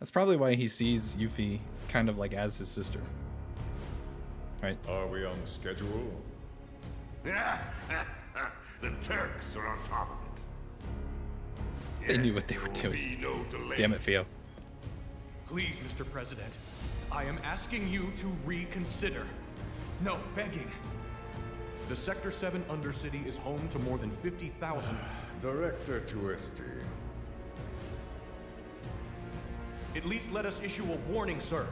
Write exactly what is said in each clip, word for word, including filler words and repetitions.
That's probably why he sees Yuffie kind of like as his sister. Right? Are we on schedule? The Turks are on top of it. They Yes, knew what they were there will doing. be no delays. Damn it, Theo. Please, Mister President, I am asking you to reconsider. No, begging. The Sector seven Undercity is home to more than fifty thousand... Director Twisty. At least let us issue a warning, sir.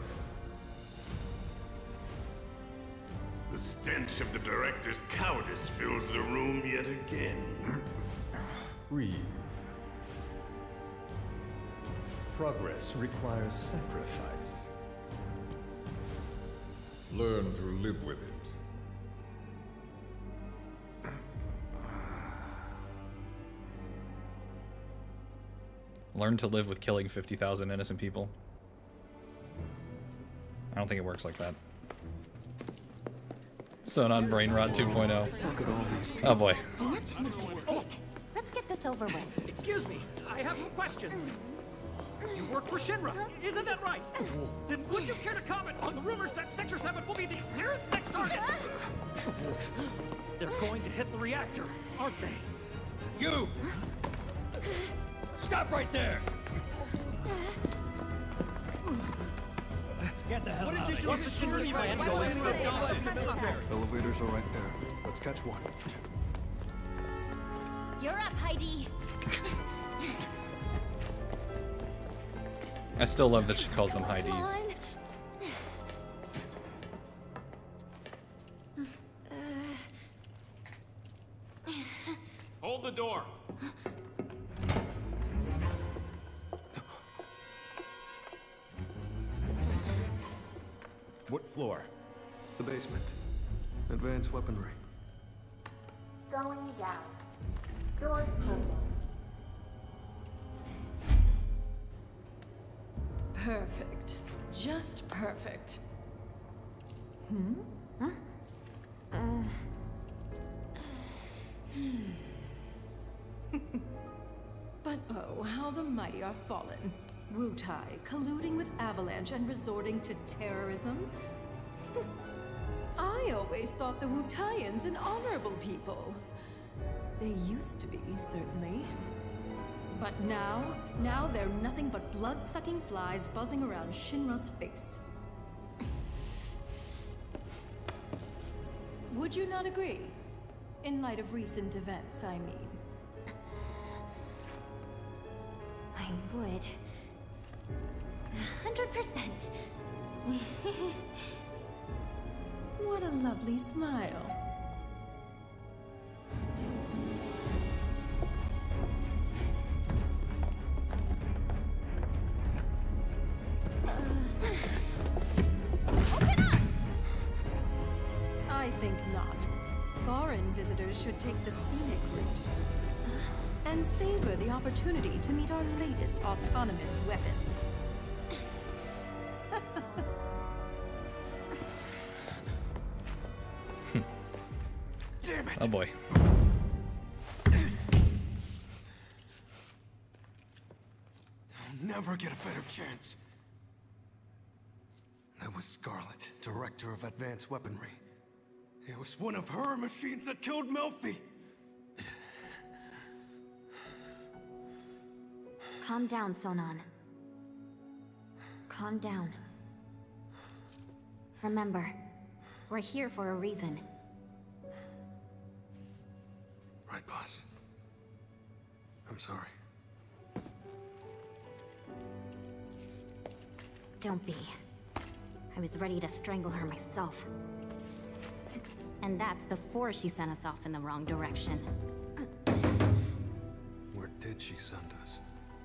The stench of the Director's cowardice fills the room yet again. Reeve. Progress requires sacrifice. Learn to live with it. Learn to live with killing fifty thousand innocent people. I don't think it works like that. Sonon Brain Rot two point oh. Oh boy. Enough to make you sick. Let's get this over with. Excuse me, I have some questions. You work for Shinra, isn't that right? Then would you care to comment on the rumors that Sector seven will be the terrorist's next target? They're going to hit the reactor, aren't they? You! Stop right there! Get the hell What out of additional here. security plans go into the military? Elevators are right there. Let's catch one. You're up, Heidi. I still love that she calls them Heidi's. Come on. Hold the door. What floor? The basement. Advanced weaponry. Going down. Doors closing. Perfect. Just perfect. Hmm? Huh? Uh. But oh, how the mighty are fallen. Wutai colluding with Avalanche and resorting to terrorism? I always thought the Wutaians an honorable people. They used to be, certainly. But now, now they're nothing but blood-sucking flies buzzing around Shinra's face. Would you not agree? In light of recent events, I mean. I would. A hundred percent. What a lovely smile. I think not. Foreign visitors should take the scenic route and savor the opportunity to meet our latest autonomous weapons. Damn it! Oh boy. I'll never get a better chance. That was Scarlet, Director of Advanced Weaponry. It was one of her machines that killed Melfi. Calm down, Sonon. Calm down. Remember, we're here for a reason. Right, boss. I'm sorry. Don't be. I was ready to strangle her myself. And that's before she sent us off in the wrong direction. Where did she send us?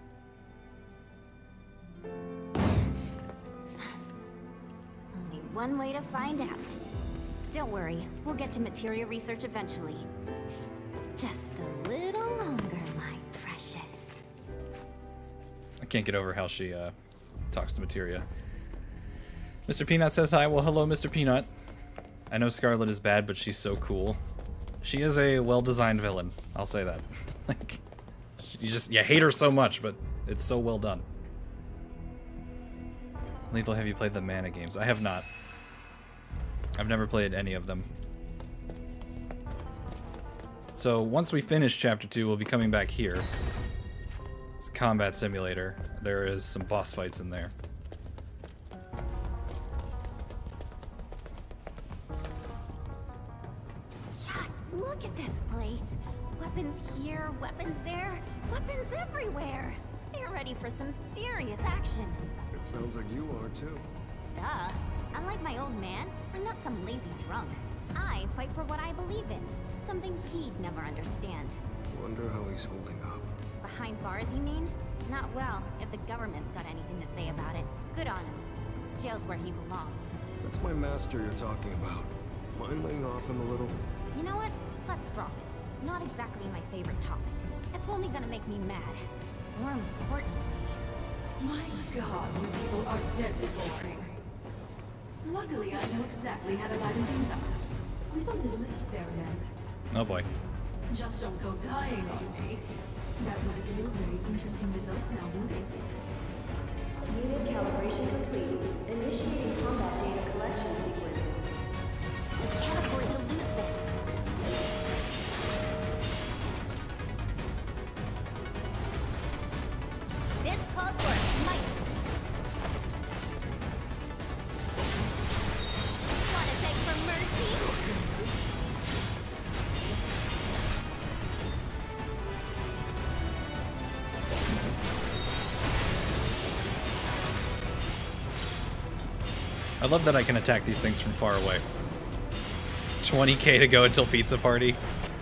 Only one way to find out. Don't worry, we'll get to materia research eventually. Just a little longer, my precious. I can't get over how she uh, talks to Materia. Mister Peanut says hi. Well, hello, Mister Peanut. I know Scarlet is bad, but she's so cool. She is a well-designed villain. I'll say that. Like, you just you hate her so much, but it's so well done. Lethal, have you played the Mana games? I have not. I've never played any of them. So once we finish chapter two, we'll be coming back here. It's combat simulator. There is some boss fights in there. Just look at this place. Weapons here, weapons there, weapons everywhere. They're ready for some serious action. It sounds like you are too. Duh. Unlike my old man, I'm not some lazy drunk. I fight for what I believe in. Something he'd never understand. Wonder how he's holding up. Behind bars, you mean? Not well, if the government's got anything to say about it. Good on him. Jail's where he belongs. That's my master you're talking about. Mind laying off him a little? You know what? Let's drop it. Not exactly my favorite topic. It's only gonna make me mad. More importantly... My god, you people are deadly boring. Luckily, I know exactly how to lighten things up. With a little experiment. Oh boy. Just don't go dying on me. That might yield very interesting results now, won't it? Unit calibration complete. Initiating combat data collection sequence. I can't afford to lose this. This calls for might. Wanna beg for mercy? I love that I can attack these things from far away. twenty K to go until pizza party.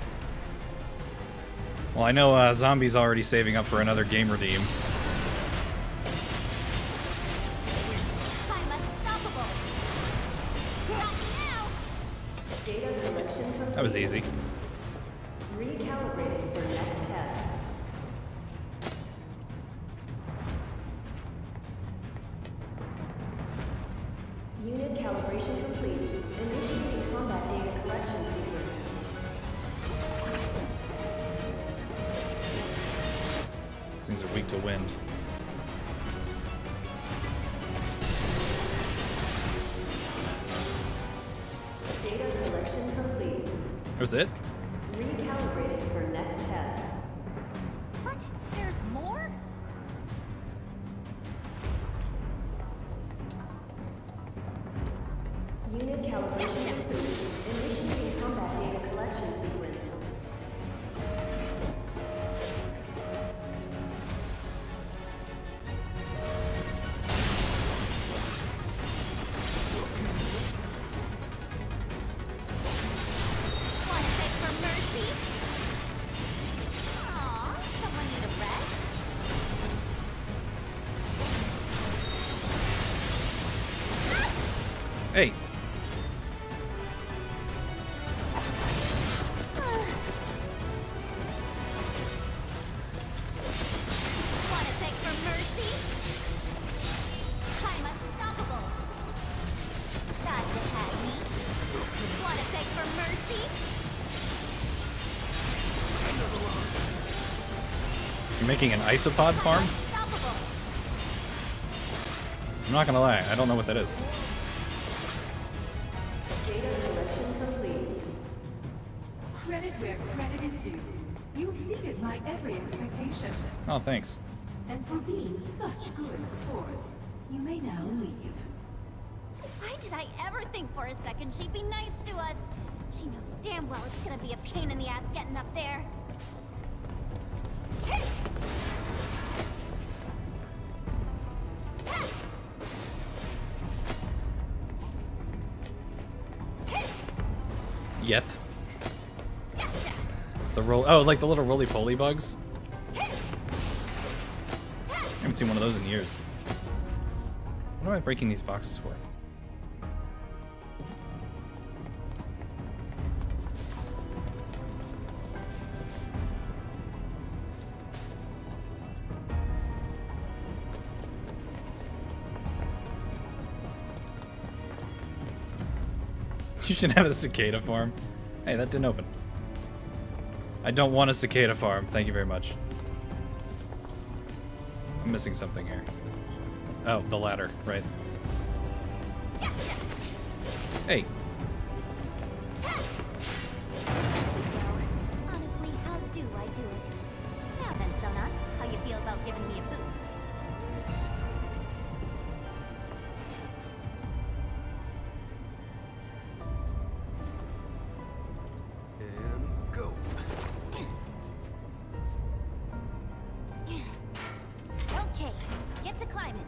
Well, I know uh, Zombie's already saving up for another game redeem. I'm unstoppable. Not now. Data collection complete. That was easy. Recalibrating for next test. Unit calibration complete. Initiating combat data collection sequence. These things are weak to wind. Data collection complete. That was it? Recalibrating for next test. What? There's more? Unit calibration complete. Initiating combat data collection sequence. Wanna beg for mercy? Aw, someone need a rest? Hey! Wanna beg for mercy? I'm unstoppable. Thought you had me. Wanna beg for mercy? You're making an isopod farm? Unstoppable. I'm not gonna lie, I don't know what that is. Data collection complete. Credit where credit is due. You exceeded my every expectation. Oh, thanks. And for being such good sports, you may now leave. Why did I ever think for a second she'd be nice to us? She knows damn well it's gonna be a pain in the ass getting up there. Yeth. The roll. Oh, like the little roly-poly bugs? I haven't seen one of those in years. What am I breaking these boxes for? You should have a cicada farm. Hey, that didn't open. I don't want a cicada farm. Thank you very much. I'm missing something here. Oh, the ladder, right. Hey. Honestly, how do I do it? Now then, Sona, how you feel about giving me a boost? And go. Okay, get to climbing.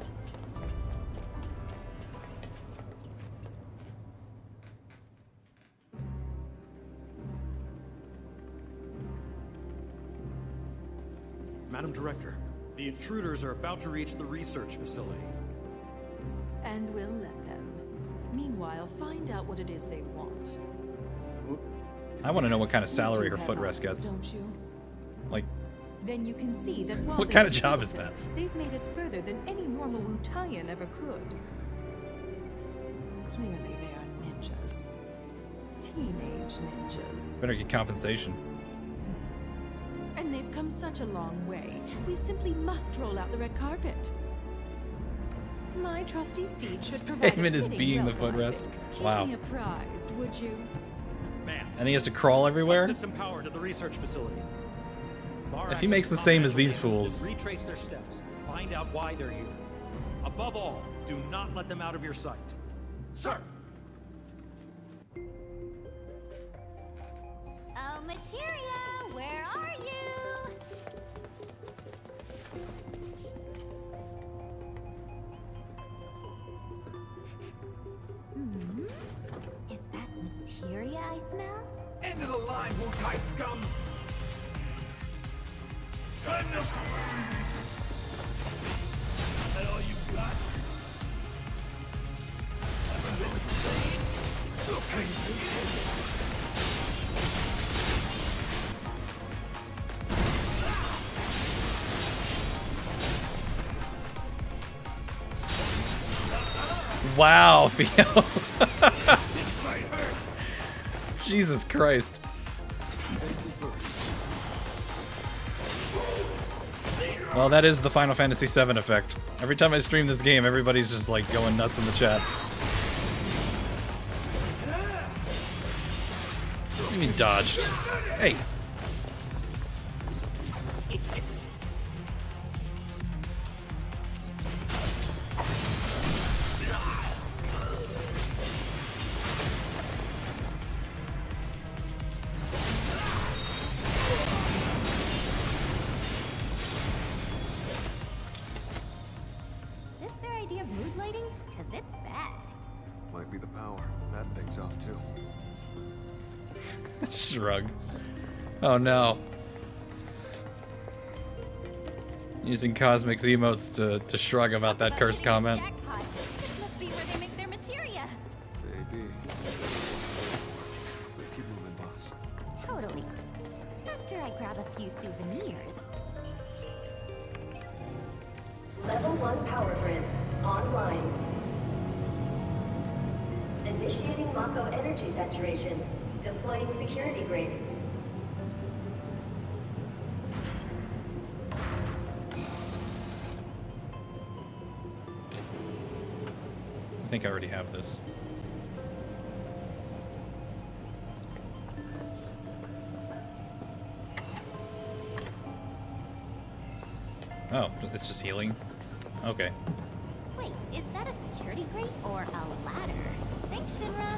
Madam Director, the intruders are about to reach the research facility. And we'll let them. Meanwhile, find out what it is they want. I want to know what kind of You salary do her have footrest eyes, gets. don't you? Like, Then you can see that while What they kind of are job is citizens, that? They've made it further than any normal Wutaian ever could. Clearly they are ninjas. Teenage ninjas. better get compensation. And they've come such a long way. We simply must roll out the red carpet. My trusty steed should provide Payment a is fitting being the welcome, I footrest. think. Keep Wow. me apprised, would you? Man, And he has to crawl everywhere? system power to the research facility. Bar If he access makes to the same as comm these network, fools. Retrace their steps. Find out why they're here. Above all, do not let them out of your sight. Sir! Oh, Materia, where are you? Hmm? Is that Materia I smell? End of the line, Wutai scum! Is that all you got? Wow, Theo. Jesus Christ. Well, that is the Final Fantasy seven effect. Every time I stream this game, everybody's just like going nuts in the chat. What do you mean dodged? Hey. This their idea of mood lighting? Cause it's bad. Might be the power. That thing's off too. Shrug. Oh no. Using Cosmic's emotes to, to shrug about that cursed comment. Jackpot. This must be where they make their materia. Maybe. Let's keep moving, boss. Totally. After I grab a few souvenirs. Level one power grid online. Initiating Mako energy saturation. Deploying security grid. I think I already have this. Oh, it's just healing? Okay. Wait, is that a security grate or a ladder? Thanks, Shinra.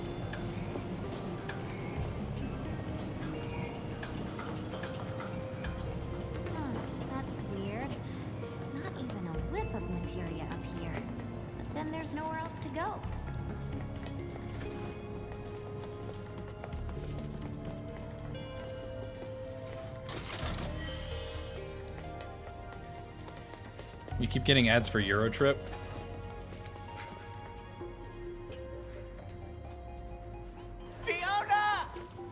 Huh, that's weird. Not even a whiff of materia up here. But then there's nowhere else to go. You keep getting ads for Eurotrip? Fiona!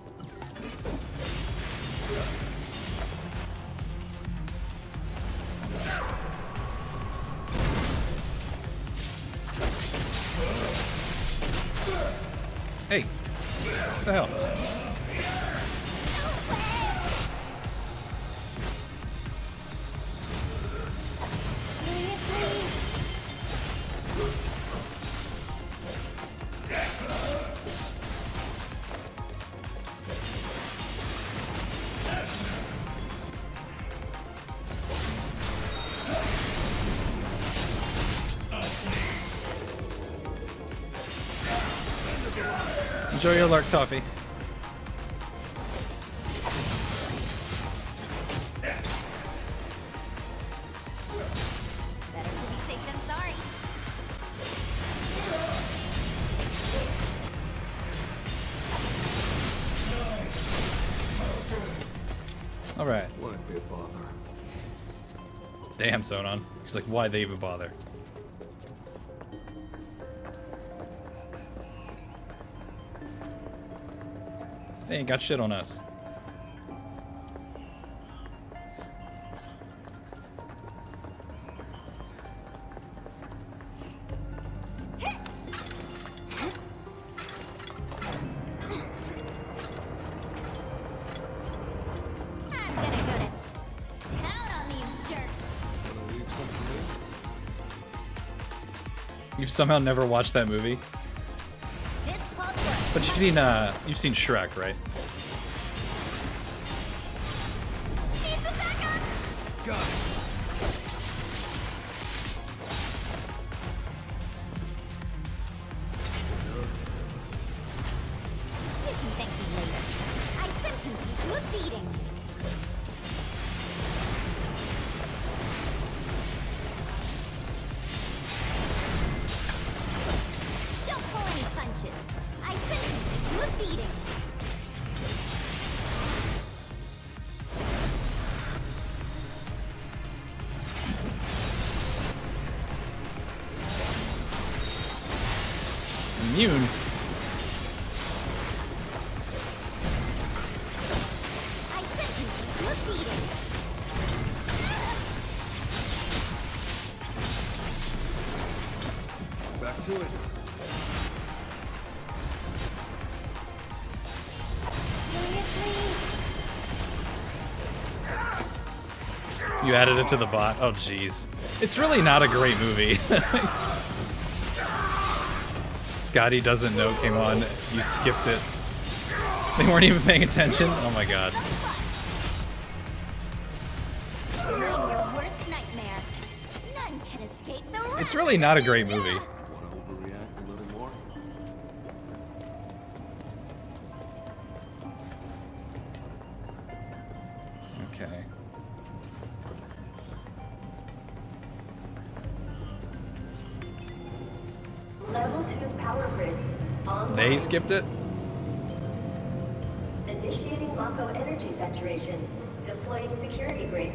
Hey! What the hell? Seriously? Enjoy your lark toffee. Better to be safe than sorry. All right. Won't be a bother. Damn, Sonon. He's like, why they even bother? They ain't got shit on us. I'm gonna go to town on these jerks. Wanna leave something in? You've somehow never watched that movie, This called for but you've seen uh, you've seen Shrek, right? needs a backup. Got it. You can thank me later. I sentence you to a beating. Don't pull any punches. I sentence you to a beating. Immune. I sentence you to a beating. Back to it. Seriously? You added it to the bot. Oh, jeez. It's really not a great movie. Scotty doesn't know came on. You skipped it. They weren't even paying attention. Oh my god. I'm your worst nightmare. None can escape the wrath It's really not a great of movie. death. Wanna overreact a little more? Okay. Level two power grid. Online. They skipped it? Initiating Mako energy saturation. Deploying security grid.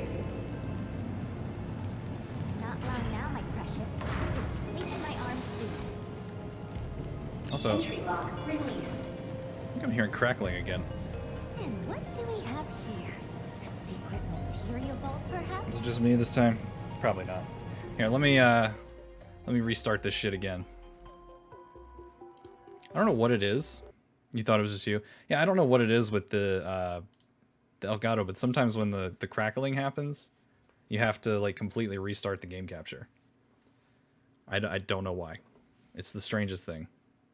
Not long now, my precious. You'll be safe in my arms soon. Also, I Entry lock released. think I'm hearing crackling again. And what do we have here? A secret materia vault, perhaps? Is it just me this time? Probably not. Here, let me uh let me restart this shit again. I don't know what it is. You thought it was just you? Yeah, I don't know what it is with the uh the Elgato, but sometimes when the the crackling happens, you have to like completely restart the game capture. I, d I don't know why. It's the strangest thing.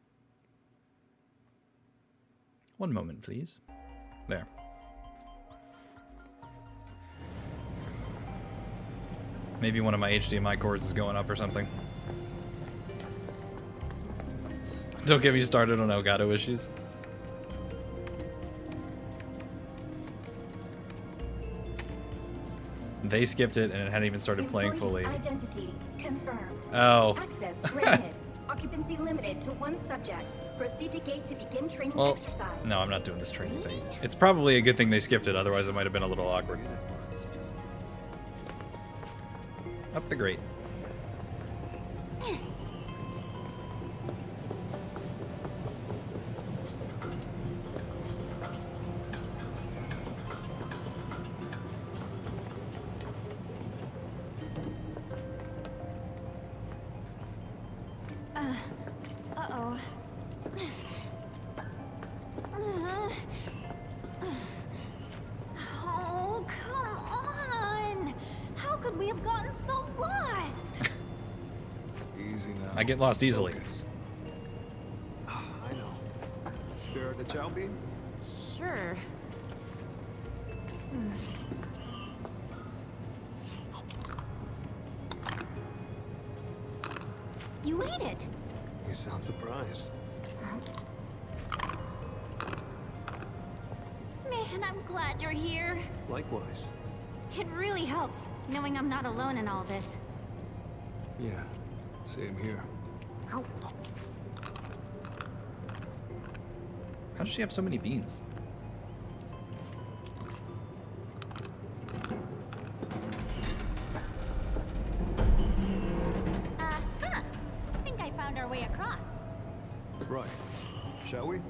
One moment, please. There. Maybe one of my H D M I cords is going up or something. Don't get me started on Elgato issues. They skipped it and it hadn't even started playing fully. Identity confirmed. Oh. Access granted. Occupancy limited to one subject. Proceed to gate to begin training Well, exercise. no, I'm not doing this training thing. It's probably a good thing they skipped it, otherwise it might have been a little awkward. Up the grate. Uh, uh-oh. Uh, oh, come on! How could we have gotten so lost? Easy now. I get lost easily. Focus. Ah, I know. Spirit of Chow Bean? Sure. Hmm. You ate it! You sound surprised. And I'm glad you're here. Likewise. It really helps, knowing I'm not alone in all this. Yeah, same here. Oh. How does she have so many beans? Uh-huh. I think I found our way across. Right. Shall we?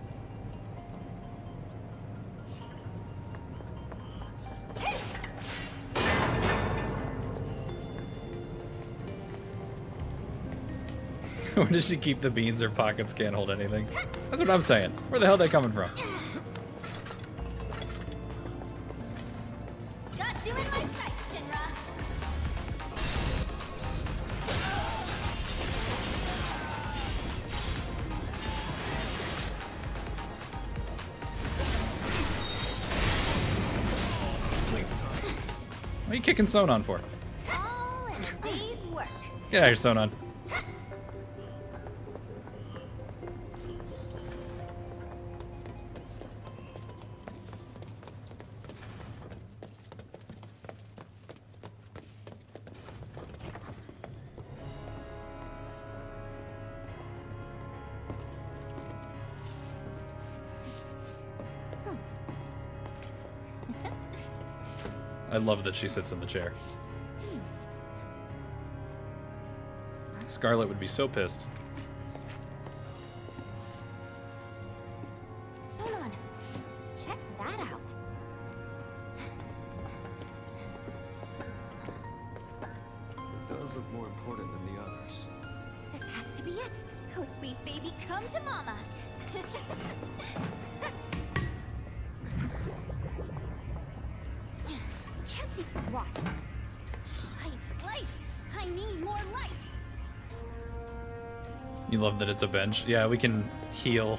Where does she keep the beans? Her pockets can't hold anything. That's what I'm saying. Where the hell are they coming from? Got you in my sights, Shinra. What are you kicking Sonon for? All in a day's work. Get out of here, Sonon. I love that she sits in the chair. Scarlet would be so pissed. Sonon, check that out. It does look more important than the others. This has to be it. Oh, sweet baby, come to mama. Can't see squat. Light, light. I need more light. You love that it's a bench. Yeah, we can heal.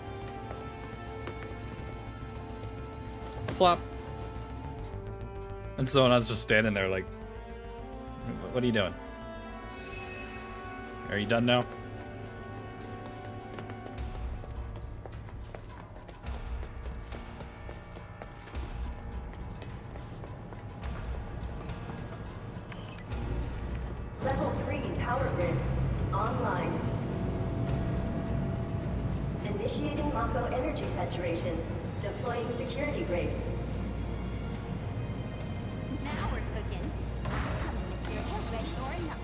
Plop. And Sonon's just standing there like, what are you doing? Are you done now? Level three power grid online. Initiating Mako energy saturation. Deploying security grade. Now we're cooking. Coming material ready or not.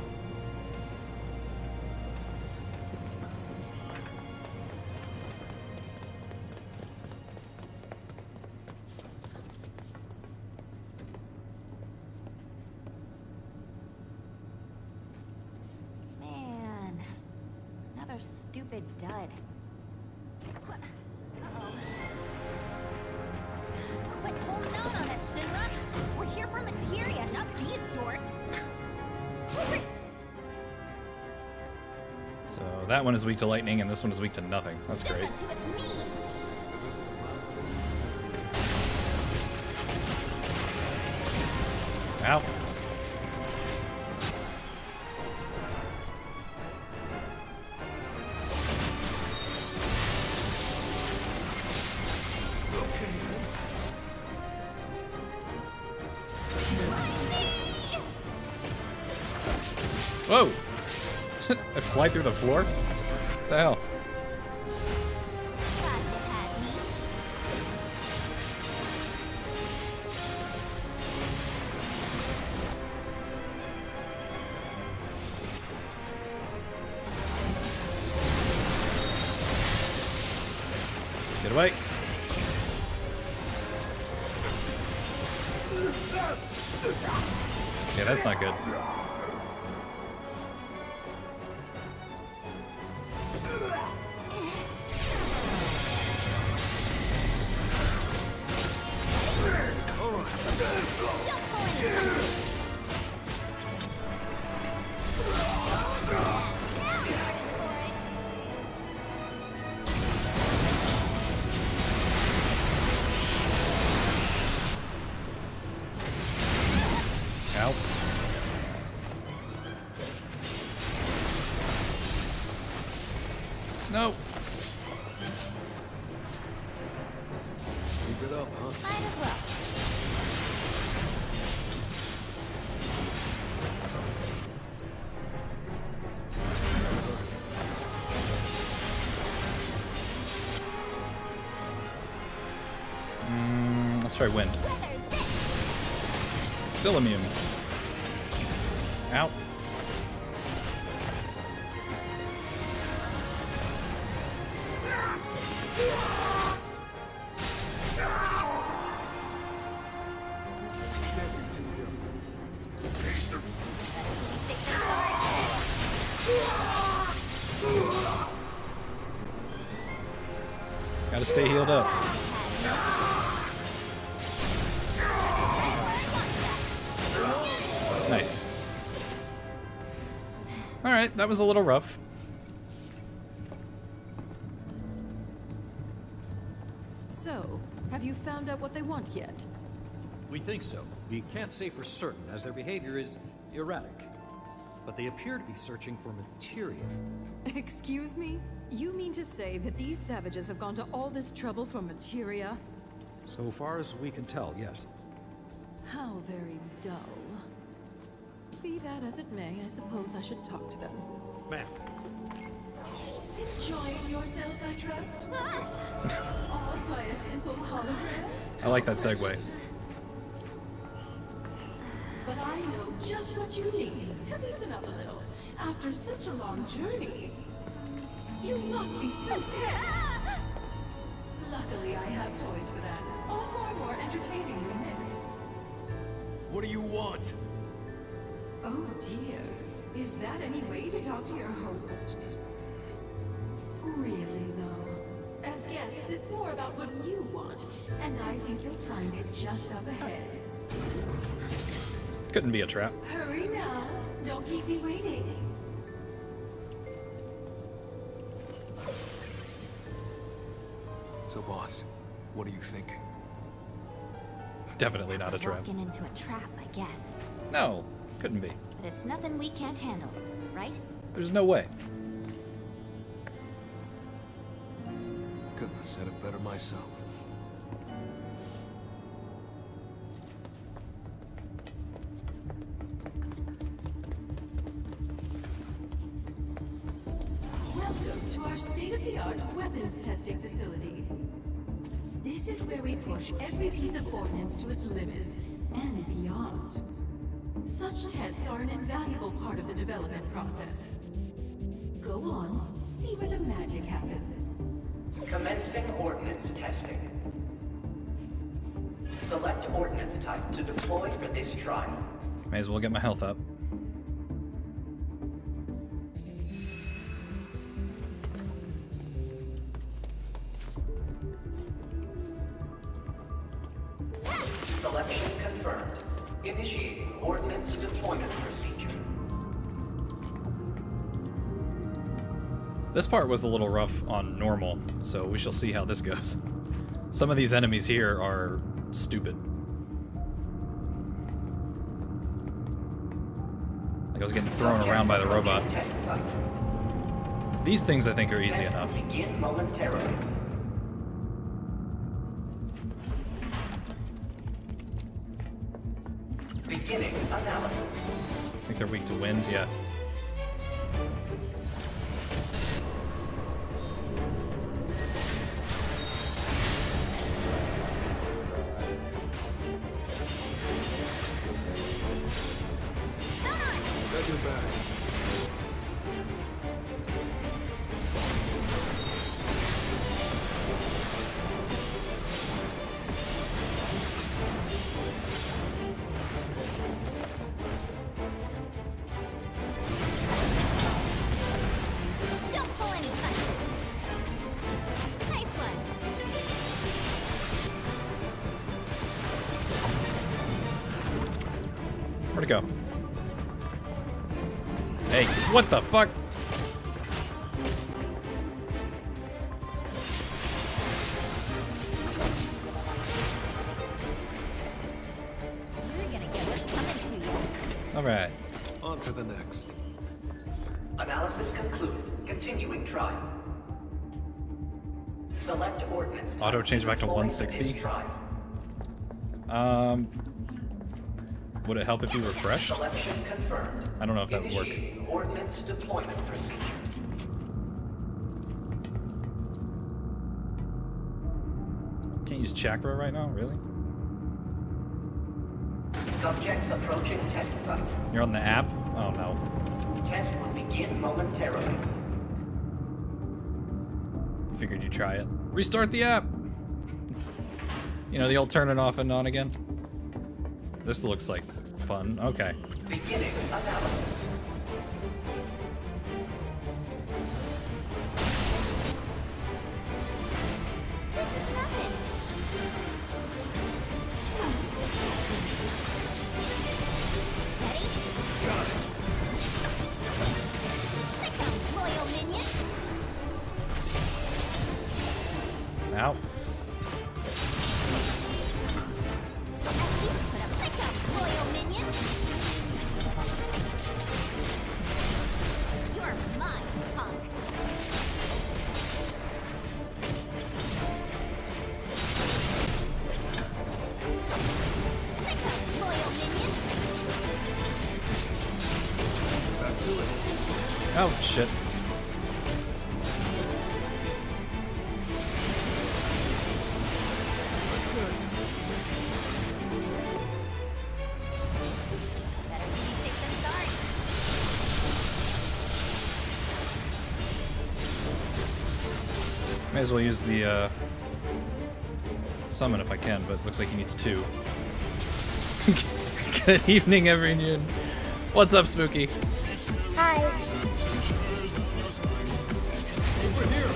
Man, another stupid dud. What? Uh-oh. Quit holding out on us, Shinra! We're here for materia, not these dorks! So that one is weak to lightning and this one is weak to nothing. That's Jump great. it to its knees! Ow. Whoa! I fly through the floor? What the hell? Glad you had me. Get away. Yeah, that's not good. Ow. No. Keep it up. up, huh? Might as well. Mm, let's try wind. Still immune. Ow. Gotta stay healed up. Nice. Alright, that was a little rough. So, have you found out what they want yet? We think so. We can't say for certain, as their behavior is erratic. But they appear to be searching for materia. Excuse me? You mean to say that these savages have gone to all this trouble for materia? So far as we can tell, yes. How very dull. Be that as it may, I suppose I should talk to them. Ma'am. Enjoying yourselves, I trust? Awed by a simple hologram? I like that segue. But I know just what you need to loosen up a little. After such a long journey, you must be so tense. Luckily, I have toys for that. All far more entertaining than this. What do you want? Oh dear. Is that any way to talk to your host? Really, though. As guests, it's more about what you want, and I think you'll find it just up ahead. Couldn't be a trap. Hurry now. Don't keep me waiting. So, boss, what are you thinking? Definitely not a trap. Walking into a trap, I guess. No, couldn't be. But it's nothing we can't handle, right? There's no way. Couldn't have said it better myself. Welcome to our state-of-the-art weapons testing facility. This is where we push every piece of ordnance to its limits, and beyond. Such tests are an invaluable part of the development process. Go on, see where the magic happens. Commencing ordnance testing. Select ordnance type to deploy for this trial. May as well get my health up. Selection confirmed. Initiating ordnance deployment procedure. This part was a little rough on normal, so we shall see how this goes. Some of these enemies here are stupid. Like I was getting thrown around by the robot. These things I think are easy enough. Begin momentarily. Beginning analysis. I think they're weak to wind, yeah. Got your back. Don't pull any punches. Nice one. Where'd it go? Hey, what the fuck? You're gonna get what's coming to you. Alright. On to the next. Analysis concluded. Continuing trial. Select ordnance type Auto change back to deploy one for sixty? this trial. Um, would it help if you refreshed? Selection confirmed. I don't know if that would work. Initiating ordnance deployment procedure. Can't use chakra right now, really? Subjects approaching test site. You're on the app? Oh no. Test will begin momentarily. Figured you'd try it. Restart the app! You know, the old turn it off and on again? This looks like fun. Okay. Beginning analysis. This is nothing. Ready? Got it. Pick up, loyal minion. Ow. At least put a pick up, loyal minion. You're mine, punk. Pick up, loyal minion. Back to it. Oh, shit. Better be safe than sorry. May as well use the uh, summon if I can, but looks like he needs two. Good evening, everyone. What's up, Spooky? Hi. Over here.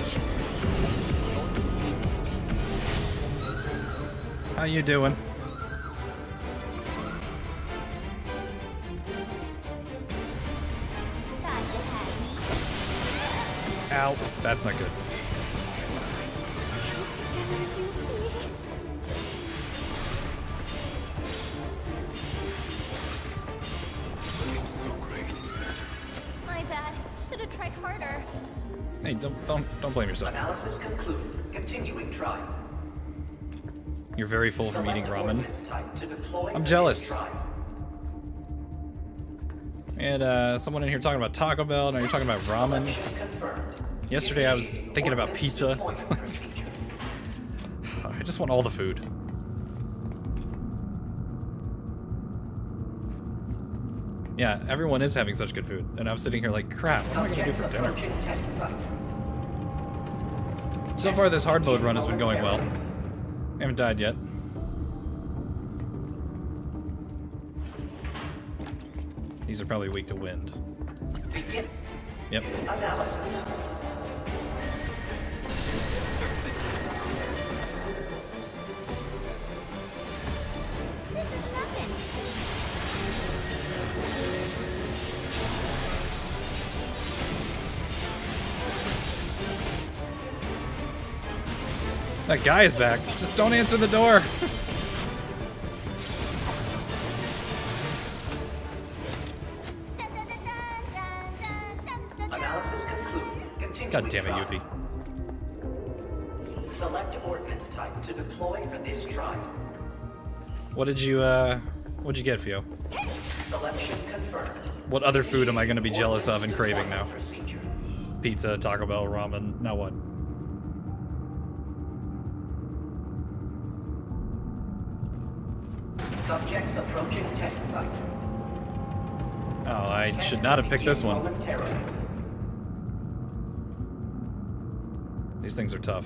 How you doing? Thought you had me. Ow. That's not good. So great. My bad. Should have tried harder. Hey, don't don't don't blame yourself. Analysis concluded. Continuing trial. You're very full from eating Select ramen. ordnance type to deploy I'm for this jealous. trial. And uh, someone in here talking about Taco Bell. Now you're talking about ramen. Selection confirmed. Yesterday I was Initiating thinking about ordnance pizza. deployment procedure. I just want all the food. Yeah, everyone is having such good food, and I'm sitting here like, crap, what am I gonna do Subjects for dinner? approaching test site. So far, this hard mode run has been going well. I haven't died yet. These are probably weak to wind. Begin Yep. analysis. This is nothing. That guy is back. Just don't answer the door. Dun, dun, dun, dun, dun, dun, dun, dun. Analysis concluded. Continuing God damn it, trial. Yuffie. Select ordnance type to deploy for this trial. What did you, uh, what'd you get, Fio? Selection confirmed. What other food am I gonna be jealous of and craving now? Procedure. Pizza, Taco Bell, ramen, now what? Subjects approaching test site. Oh, I Test should not have picked this begin one. momentarily. These things are tough.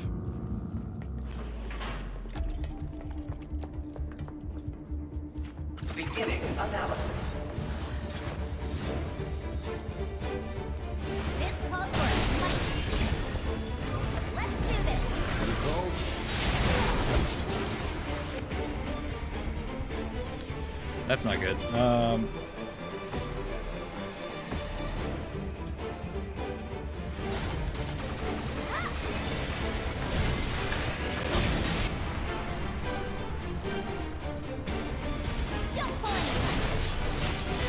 Beginning analysis. This calls for a fight. Let's do this. That's not good. Um, Don't pull any.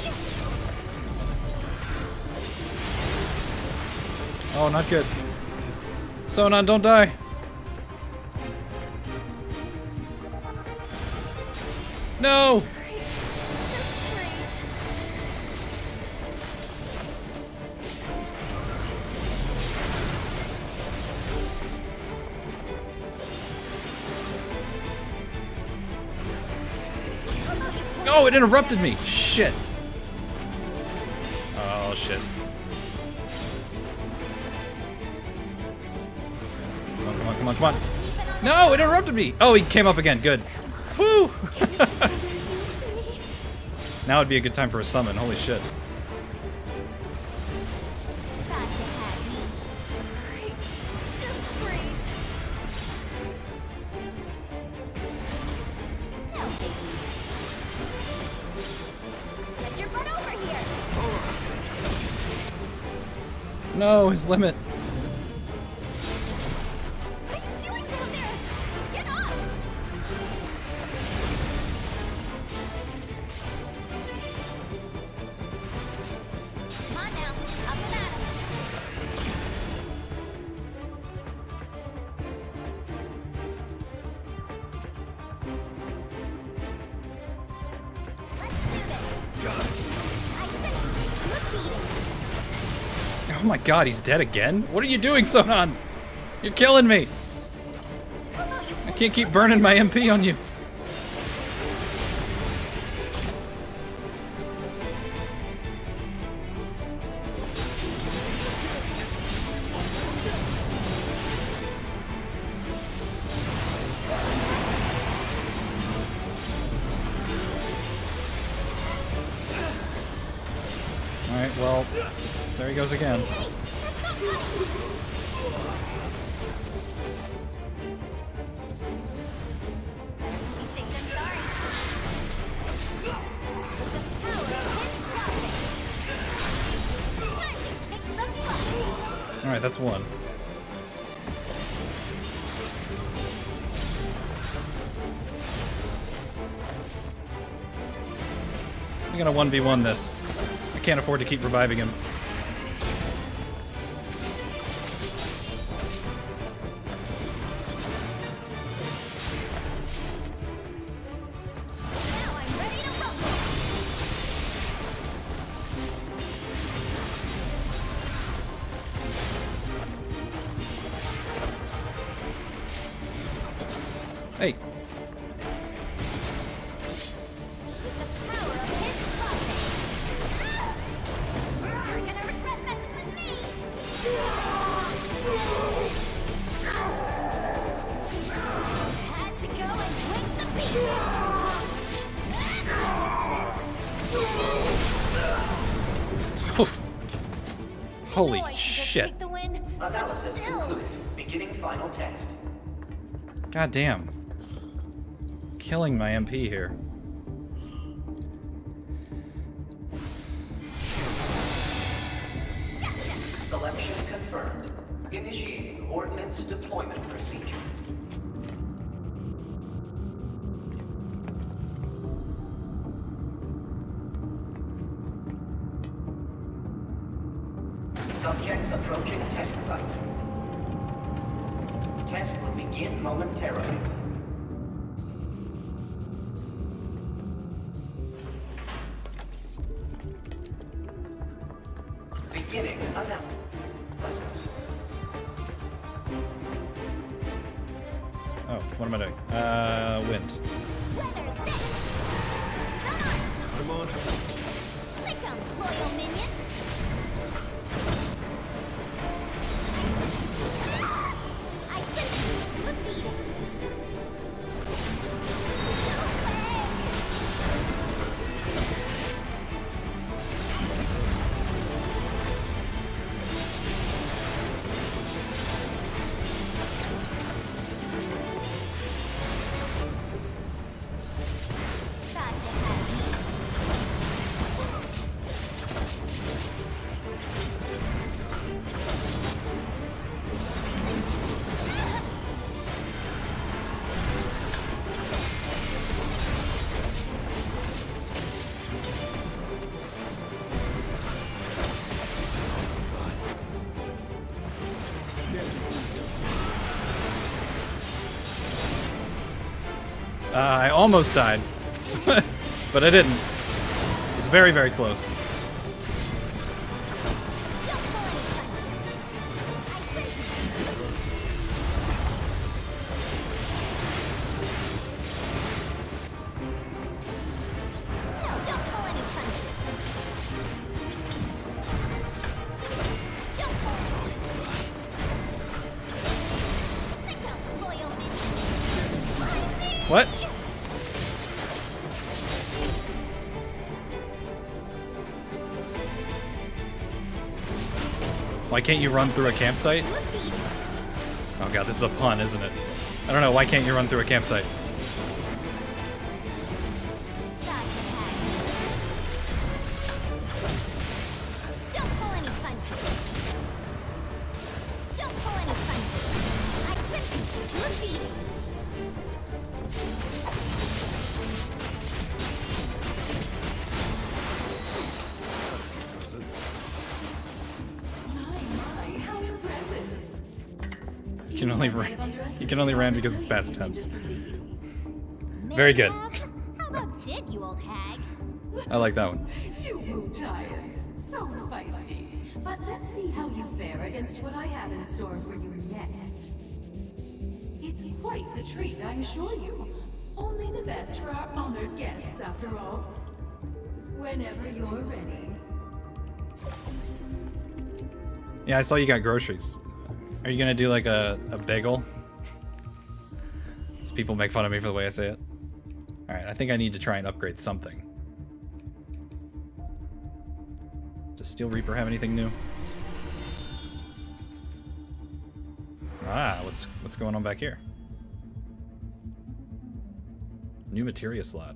oh, not good. Sonon, don't die. No! Oh, it interrupted me! Shit. Oh, shit. Come on, come on, come on, come on. No, it interrupted me! Oh, he came up again. Good. Whew! Now would be a good time for a summon. Holy shit. No, his limit. What are you doing down there? Get up! Come on now, up and at him. Let's do this. I finished you a beating. Oh my god, he's dead again? What are you doing, Sonon? You're killing me! I can't keep burning my M P on you. Alright, well, there he goes again. Alright, that's one. I'm gonna one v one this. I can't afford to keep reviving him. Hey. Holy shit. Analysis concluded. Beginning final test. God damn. Killing my M P here. Selection confirmed. Initiating ordnance deployment procedure. Subjects approaching test site. Test will begin momentarily. Beginning analysis. Oh, what am I doing? Uh, wind. Come on. Lick 'em, loyal minion. I finished you a beating. I almost died, but I didn't. It was very, very close. What? Why can't you run through a campsite? Oh god, this is a pun, isn't it? I don't know, why can't you run through a campsite? Don't pull any punches. Don't pull any punches. I sent you to a beating. You can only run. You can only ran because it's past tense. Very good. How about Sid, you old hag? I like that one. You Wu Tians, so feisty. But let's see how you fare against what I have in store for you next. It's quite the treat, I assure you. Only the best for our honored guests, after all. Whenever you're ready. Yeah, I saw you got groceries. Are you gonna do like a, a bagel? As people make fun of me for the way I say it. Alright, I think I need to try and upgrade something. Does Steel Reaper have anything new? Ah, what's what's going on back here? New materia slot.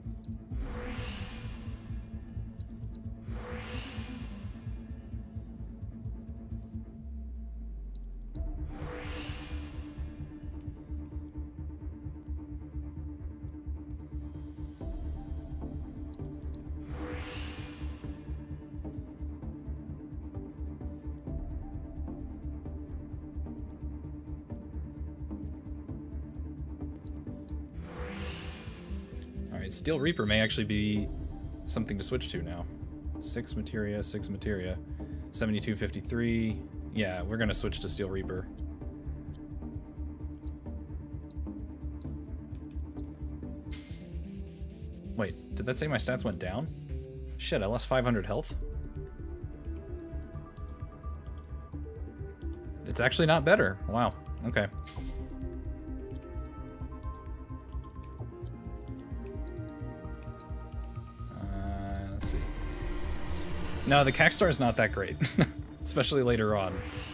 Steel Reaper may actually be something to switch to now. Six materia, six materia. seventy-two fifty-three. Yeah, we're gonna switch to Steel Reaper. Wait, did that say my stats went down? Shit, I lost five hundred health? It's actually not better. Wow, okay. No, the Cackstar is not that great, especially later on.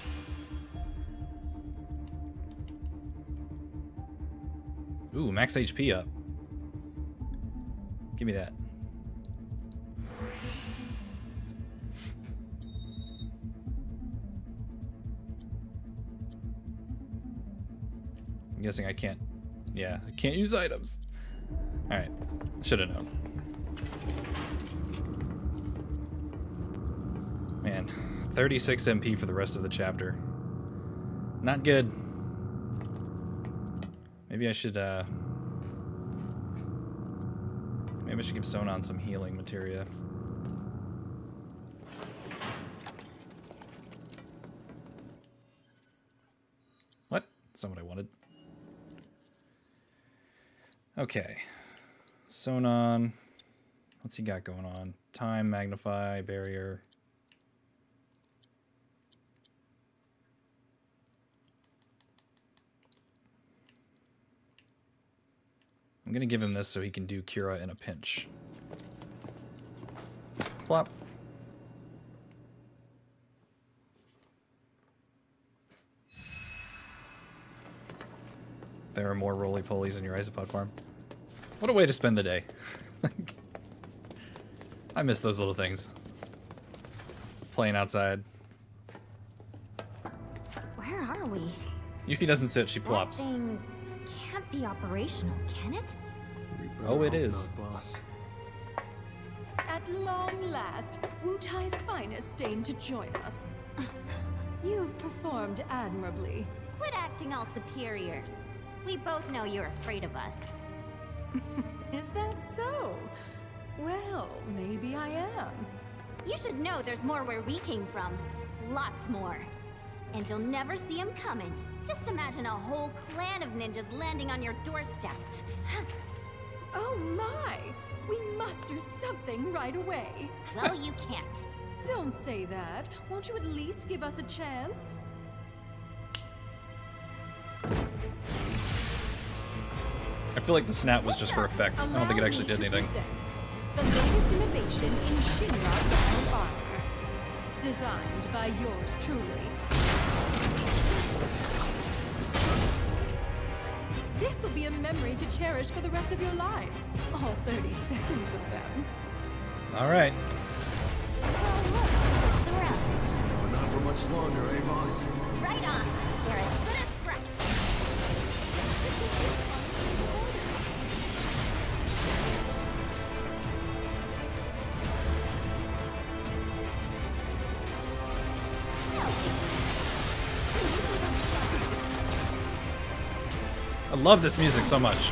Ooh, max H P up. Give me that. I'm guessing I can't. Yeah, I can't use items. All right, should have known. Man, thirty-six M P for the rest of the chapter. Not good. Maybe I should, uh... Maybe I should give Sonon some healing materia. What? That's not what I wanted. Okay. Sonon. What's he got going on? Time, magnify, barrier... I'm gonna give him this so he can do Cura in a pinch. Plop. There are more roly-polies in your isopod farm. What a way to spend the day. I miss those little things. Playing outside. Where are we? Yuffie doesn't sit, she plops. That thing can't be operational, can it? Oh, it is. Boss. At long last, Wu Tai's finest deigned to join us. You've performed admirably. Quit acting all superior. We both know you're afraid of us. Is that so? Well, maybe I am. You should know there's more where we came from. Lots more. And you'll never see them coming. Just imagine a whole clan of ninjas landing on your doorstep. Oh my! We must do something right away. Well, you can't. Don't say that. Won't you at least give us a chance? I feel like the snap was just for effect. I don't think it actually did anything. The latest innovation in Shinra battle armor. Designed by yours truly. This will be a memory to cherish for the rest of your lives. All thirty seconds of them. All right. But not for much longer, eh, boss? Right on. You're as good as scratch. I love this music so much.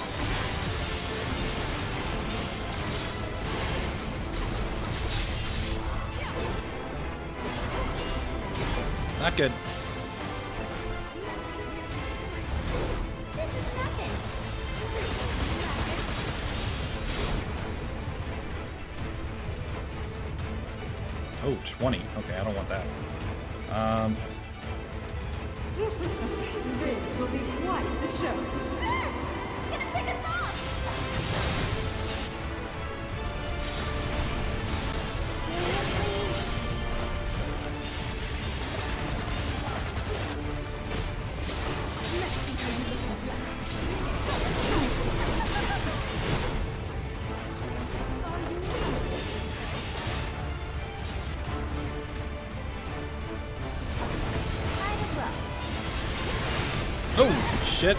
Not good. Oh, twenty. Okay, I don't want that. Um... This will be quite the show. She's gonna pick us off! Oh, shit.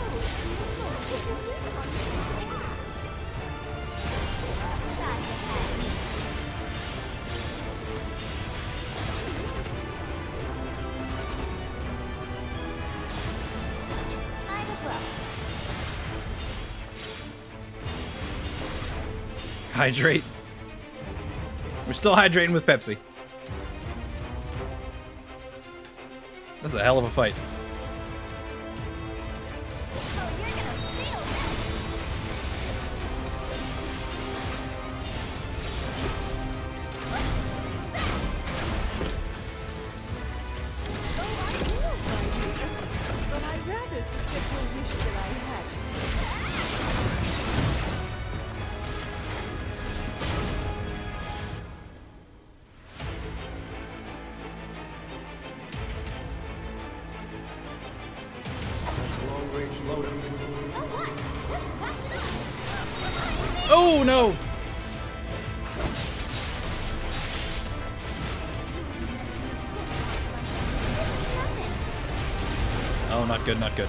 Hydrate. We're still hydrating with Pepsi. This is a hell of a fight. Oh no! Oh, not good, not good.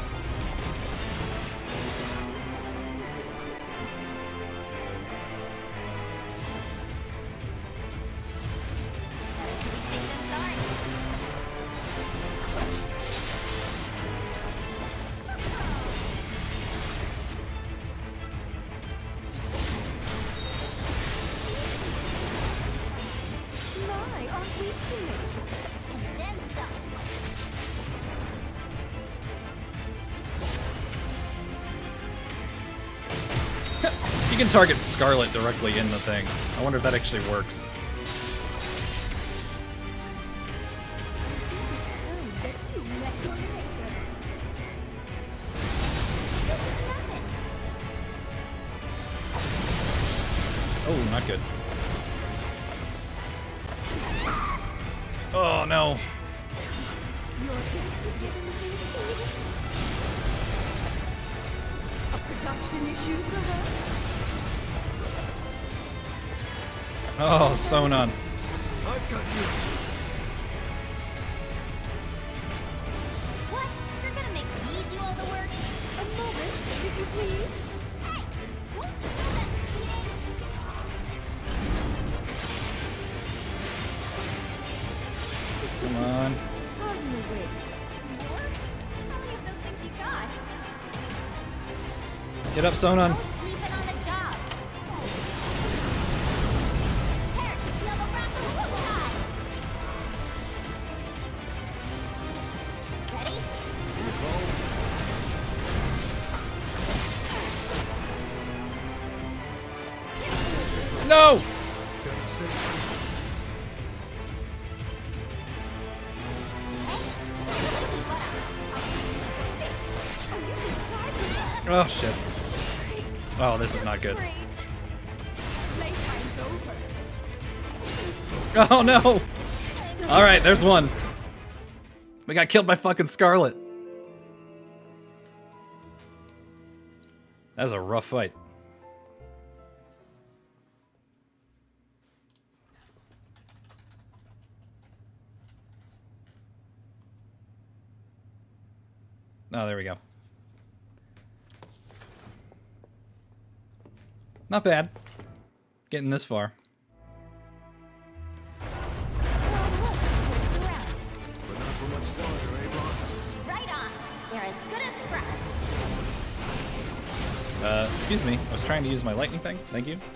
You can target Scarlet directly in the thing. I wonder if that actually works. Oh, not good. Oh, no. A production issue, perhaps? Oh, Sonon. I've got you. What? You're gonna make me do all the work? A moment, if you please. Hey! Don't you know that's cheating? Come on. Pardon the wait. More? How many of those things you got? Get up, Sonon. Sleeping on the No! Oh shit. Oh, this is not good. Oh no! Alright, there's one. We got killed by fucking Scarlet. That was a rough fight. Oh, there we go. Not bad. Getting this far. Right on. They're as good as scratch. Uh, excuse me. I was trying to use my lightning thing. Thank you.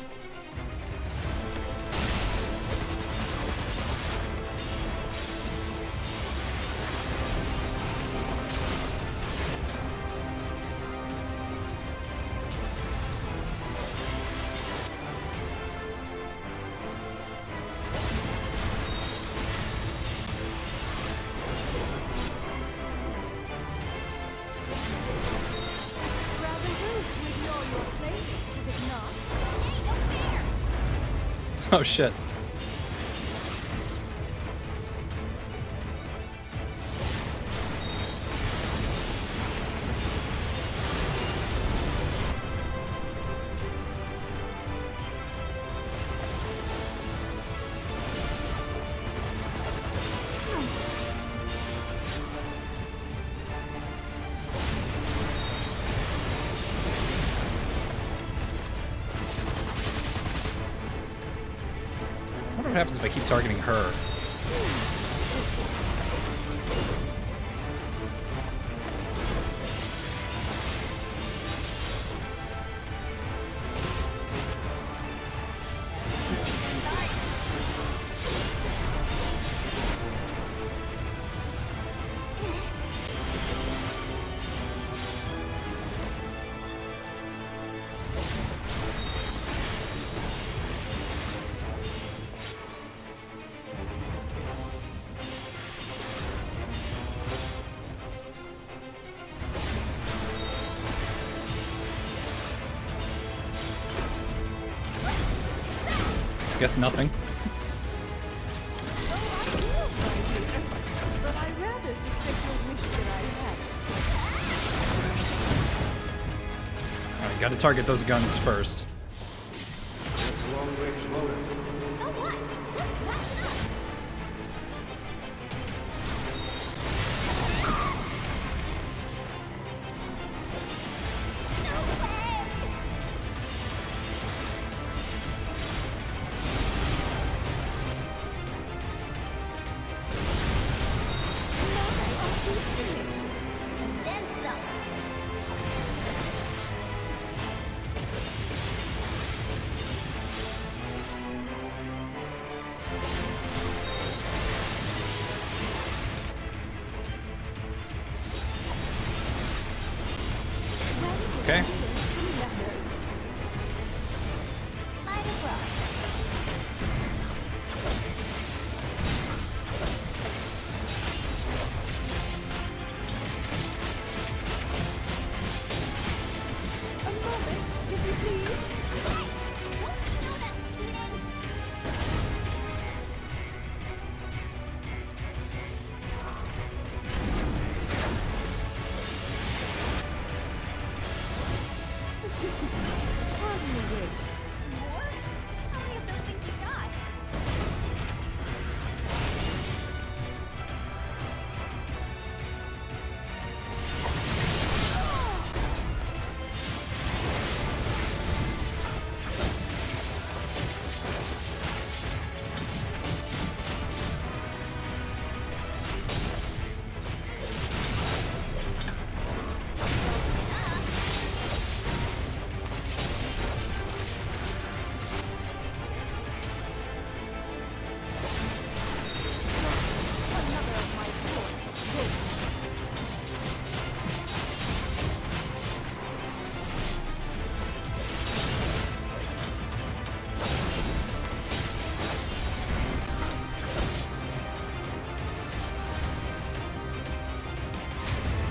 Oh shit. What happens if I keep targeting her? Guess nothing. But I rather suspect you'll wish that I had. Alright, gotta target those guns first. That's a long-range loadout. So what? Just wrap it up. Then some.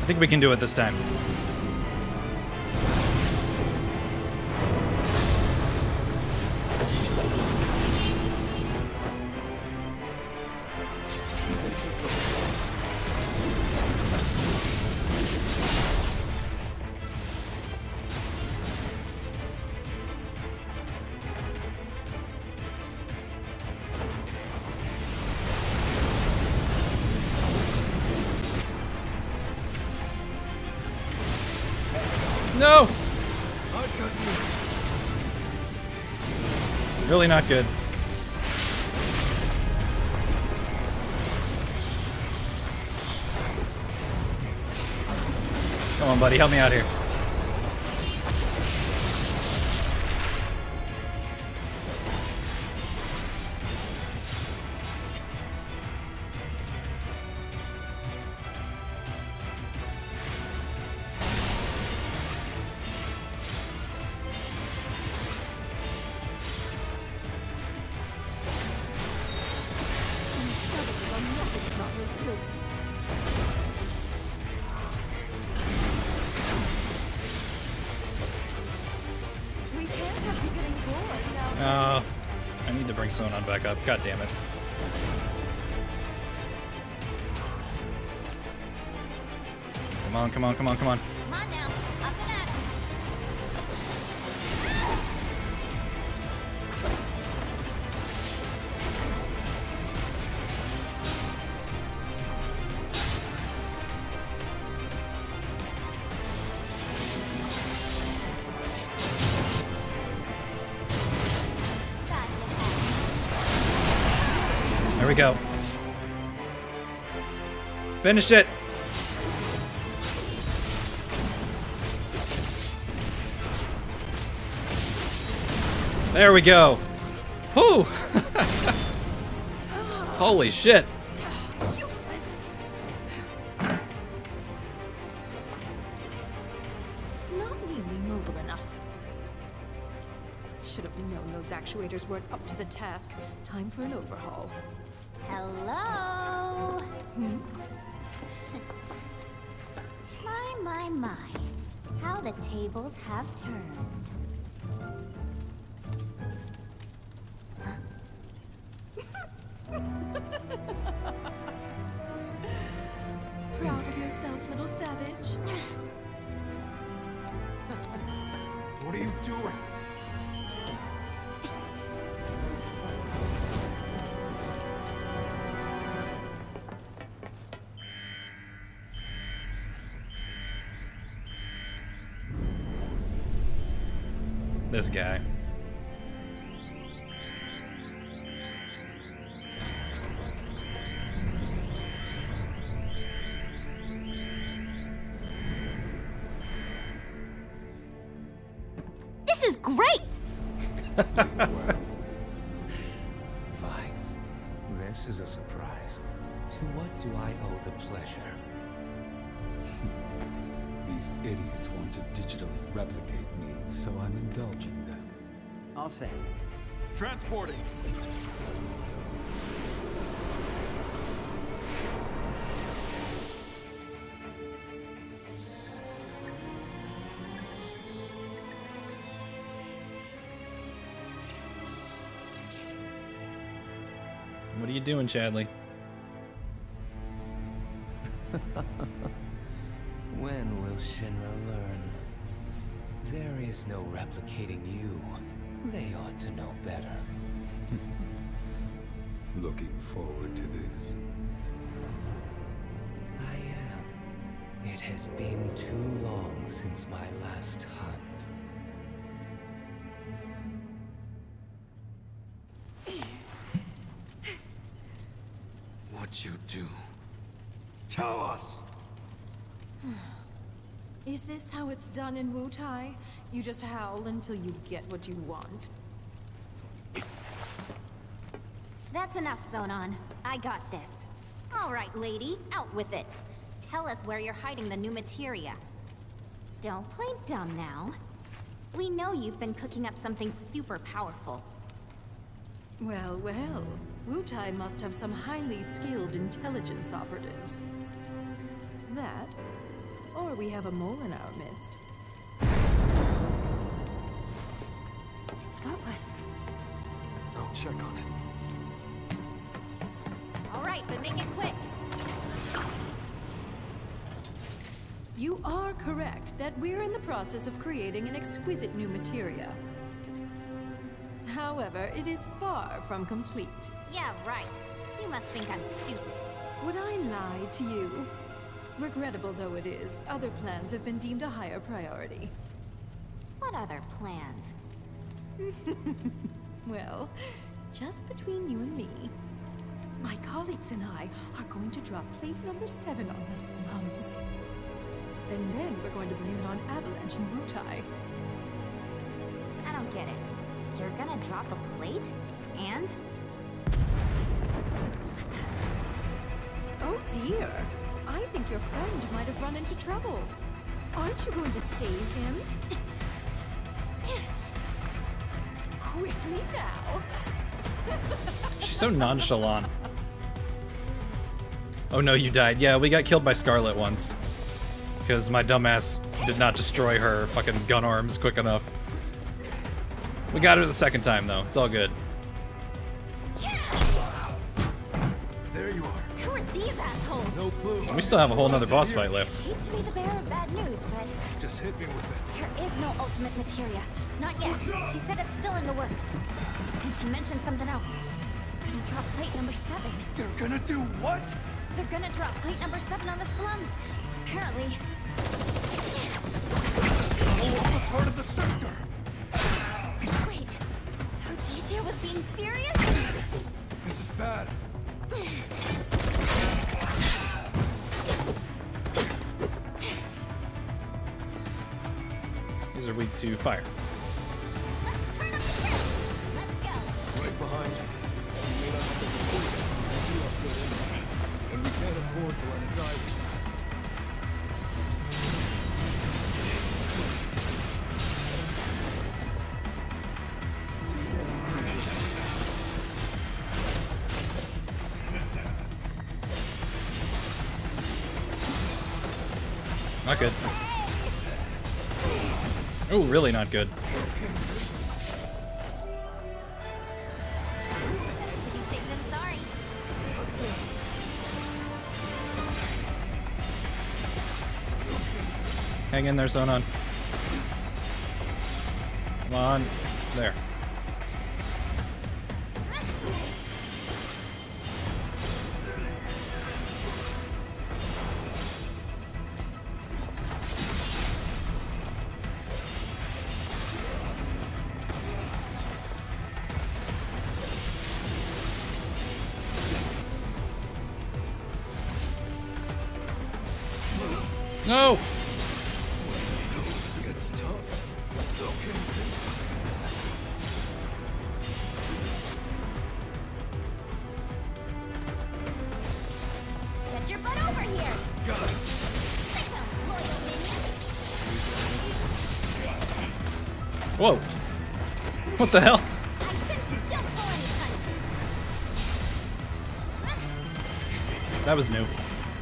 think we can do it this time. No! Really not good. Come on, buddy, help me out here. Oh, I need to bring Sonon back up. God damn it. Come on, come on, come on, come on. Come on now, up and at 'em. There we go. Finish it. There we go. Whew. Holy shit. Not nearly mobile enough. Should have known those actuators weren't up to the task. Time for an overhaul. Hello? Hmm? My, my, my. How the tables have turned. Proud of yourself, little savage? What are you doing? This guy. This is great! Vice, this is a surprise. To what do I owe the pleasure? These idiots want to digitally replicate me, so I'm indulging them. All set. Transporting. What are you doing, Chadley? When will Shinra learn? There is no replicating you. They ought to know better. Looking forward to this? I am. It has been too long since my last hunt. What'd you do? Tell us! Is this how it's done in Wutai? You just howl until you get what you want? That's enough, Sonon. I got this. All right, lady, out with it. Tell us where you're hiding the new materia. Don't play dumb now. We know you've been cooking up something super powerful. Well, well. Wutai must have some highly skilled intelligence operatives. That, or we have a mole in our midst. What was? I'll check on it. All right, but make it quick. You are correct that we're in the process of creating an exquisite new materia. However, it is far from complete. Yeah, right. You must think I'm stupid. Would I lie to you? Regrettable though it is, other plans have been deemed a higher priority. What other plans? Well, just between you and me, my colleagues and I are going to drop plate number seven on the slums. And then we're going to blame it on Avalanche and Wutai. I don't get it. You're gonna drop a plate? And? Oh dear. I think your friend might have run into trouble. Aren't you going to save him? Quickly now. She's so nonchalant. Oh no, you died. Yeah, we got killed by Scarlet once. Because my dumbass did not destroy her fucking gun arms quick enough. We got her the second time though. It's all good. There you are. Who are these assholes? No clue. And we still have a whole nother boss fight left. Hate to be the bearer of bad news, but Just hit me with it. there is no ultimate materia. Not yet. She said it's still in the works. And she mentioned something else. Gonna drop plate number seven. They're gonna do what? They're gonna drop plate number seven on the slums. Apparently. All a part of the sector. Wait. So G J was being serious? This is bad. These are weak to fire. Let's turn up the temp. Let's go. Right behind you. You may not have the ability, but you have good impact. And we can't afford to let it die with us. Not good. Oh, really not good. To be safe than sorry. Hang in there, Sonon. Come on. There. No! It's tough. Get your butt over here. Got it. Sick 'em, loyal minion. Whoa! What the hell? I sent him just for any That was new.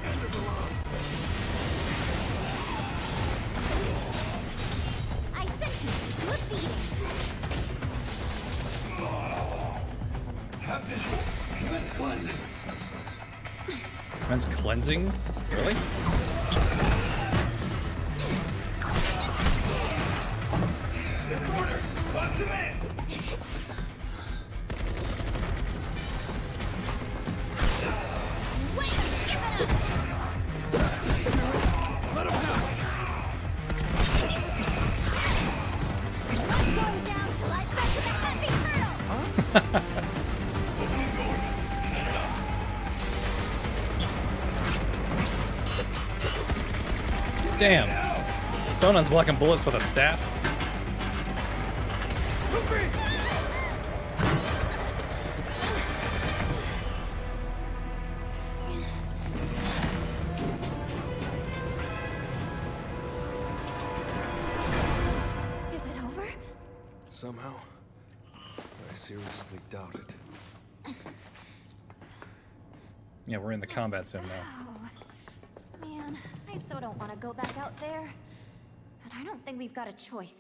I sent him to a beating. That's cleansing. Defense cleansing? Really? Punch him in. Wait, give it up. That's the spirit. Let him have it. Not going down till I fetch the happy turtle. Damn. Sonon's blocking bullets with a staff. Is it over? Somehow, I seriously doubt it. Yeah, we're in the combat sim now. Man, I so don't want to go back out there. But I don't think we've got a choice.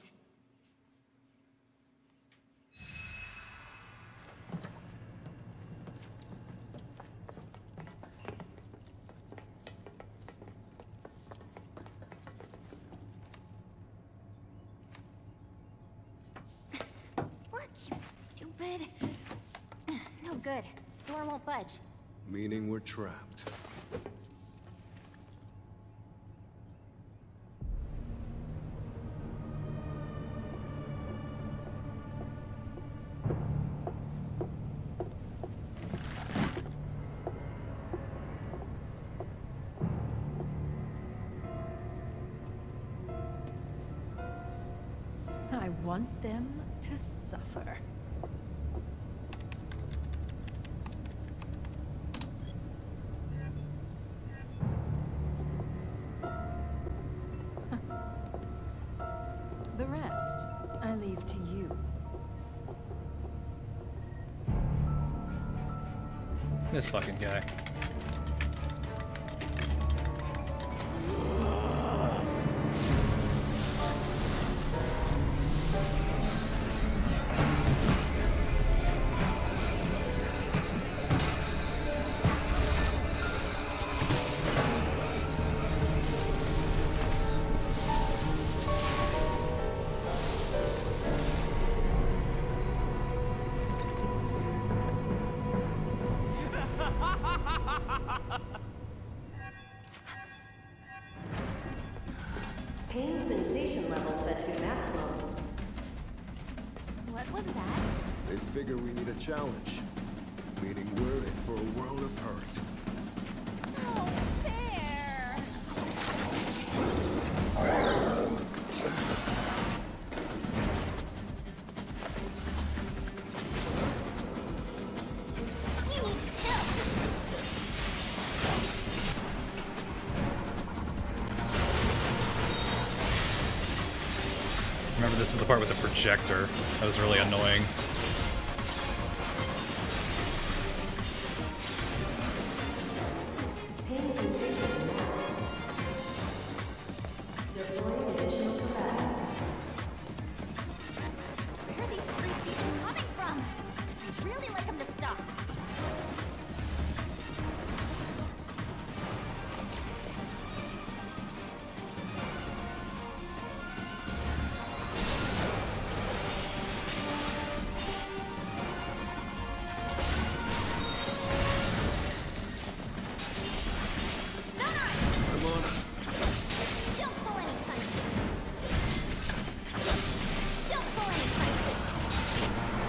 Work, you stupid. No good. Door won't budge. Meaning we're trapped. I want them to suffer. The rest, I leave to you. This fucking guy. Pain sensation level set to maximum. What was that? They figure we need a challenge. Meaning we're in for a world of hurt. No fair! You need to chill! Remember, this is the part with the projector. That was really annoying. Pain sensation max. Deploying additional combatants. Where are these freaks even coming from? I'd really like them to stop. Don't pull any punches. Don't pull any punches.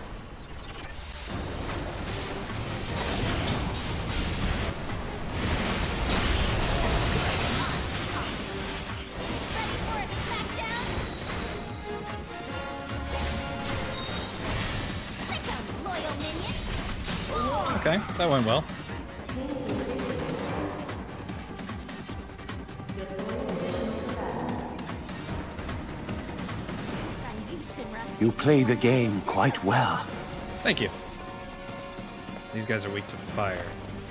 Ready for a smackdown? Think I'm loyal, minion. Okay, that went well. Pain sensation max. Deploying additional combatants. It's on you, Shinra. You play the game quite well. Thank you. These guys are weak to fire.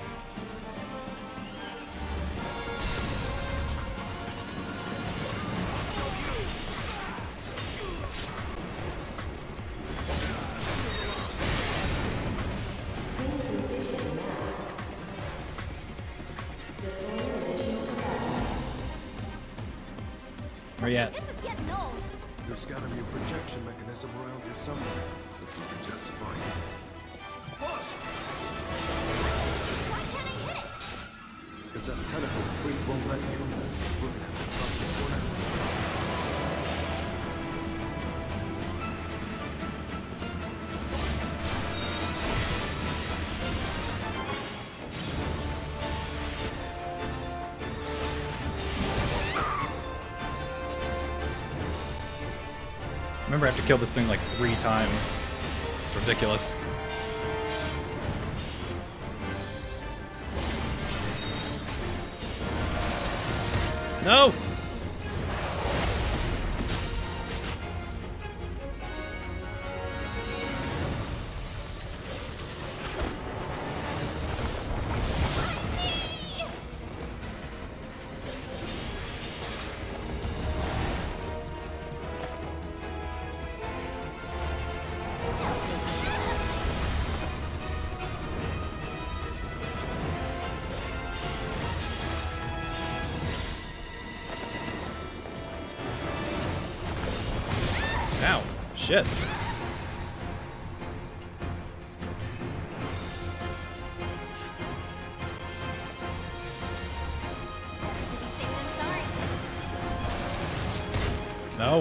Pain sensation max. Deploying additional combatants. Where you at? This is getting old. There's gotta be a projection mechanism around here somewhere. If we could just find it. Why can't I hit it? Because that tentacle freak won't let you. We're gonna have to talk this one out. Remember, I have to kill this thing like three times. It's ridiculous. No! shit. No.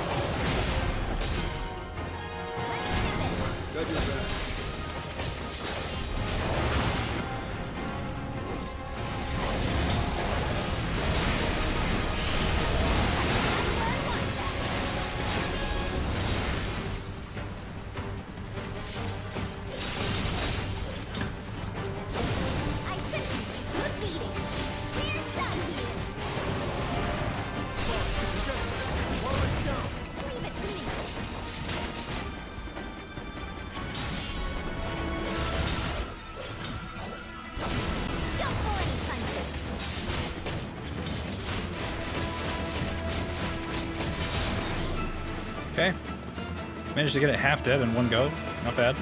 Okay. Managed to get it half dead in one go. Not bad.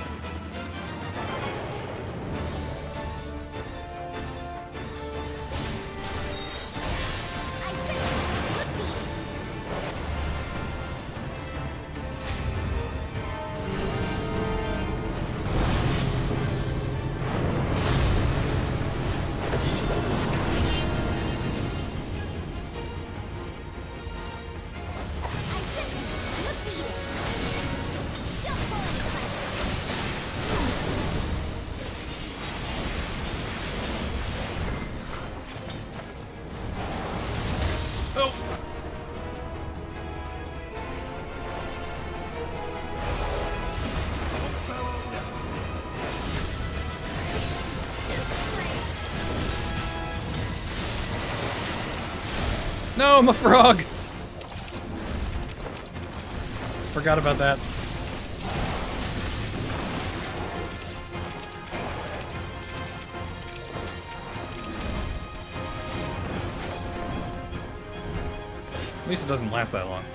No, I'm a frog! Forgot about that. At least it doesn't last that long.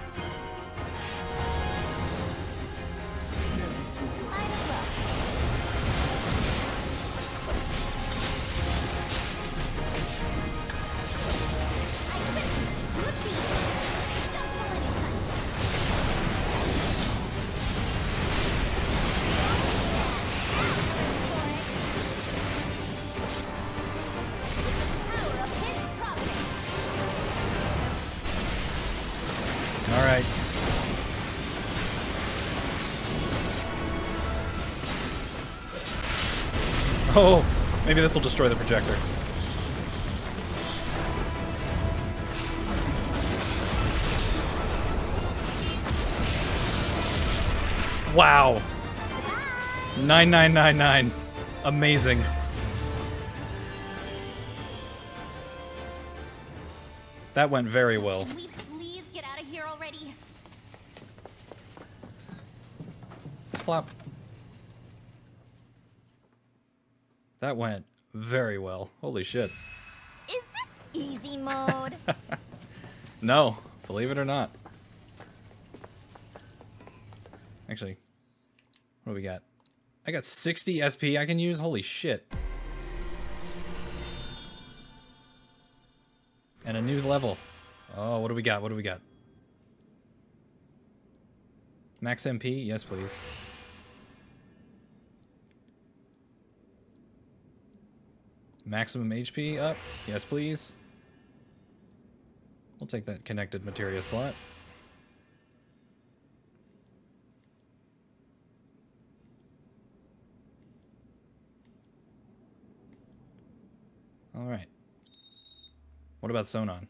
Alright. Oh, maybe this will destroy the projector. Wow. nine nine nine nine. Amazing. That went very well. Can we please get out of here already? Plop. That went very well. Holy shit. Is this easy mode? No, believe it or not. Actually, what do we got? I got sixty S P I can use? Holy shit. And a new level. Oh, what do we got? What do we got? Max M P? Yes, please. Maximum H P up? Yes, please. We'll take that connected materia slot. All right. What about Sonon?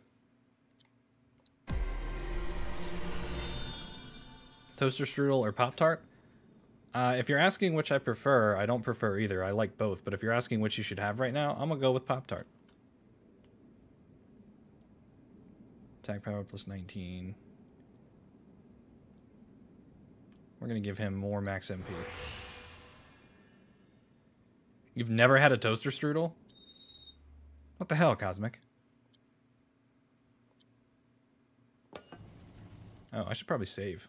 Toaster strudel or Pop-Tart? Uh, if you're asking which I prefer, I don't prefer either. I like both. But if you're asking which you should have right now, I'm going to go with Pop-Tart. Attack power plus nineteen. We're going to give him more max M P. You've never had a toaster strudel? What the hell, Cosmic? Oh, I should probably save.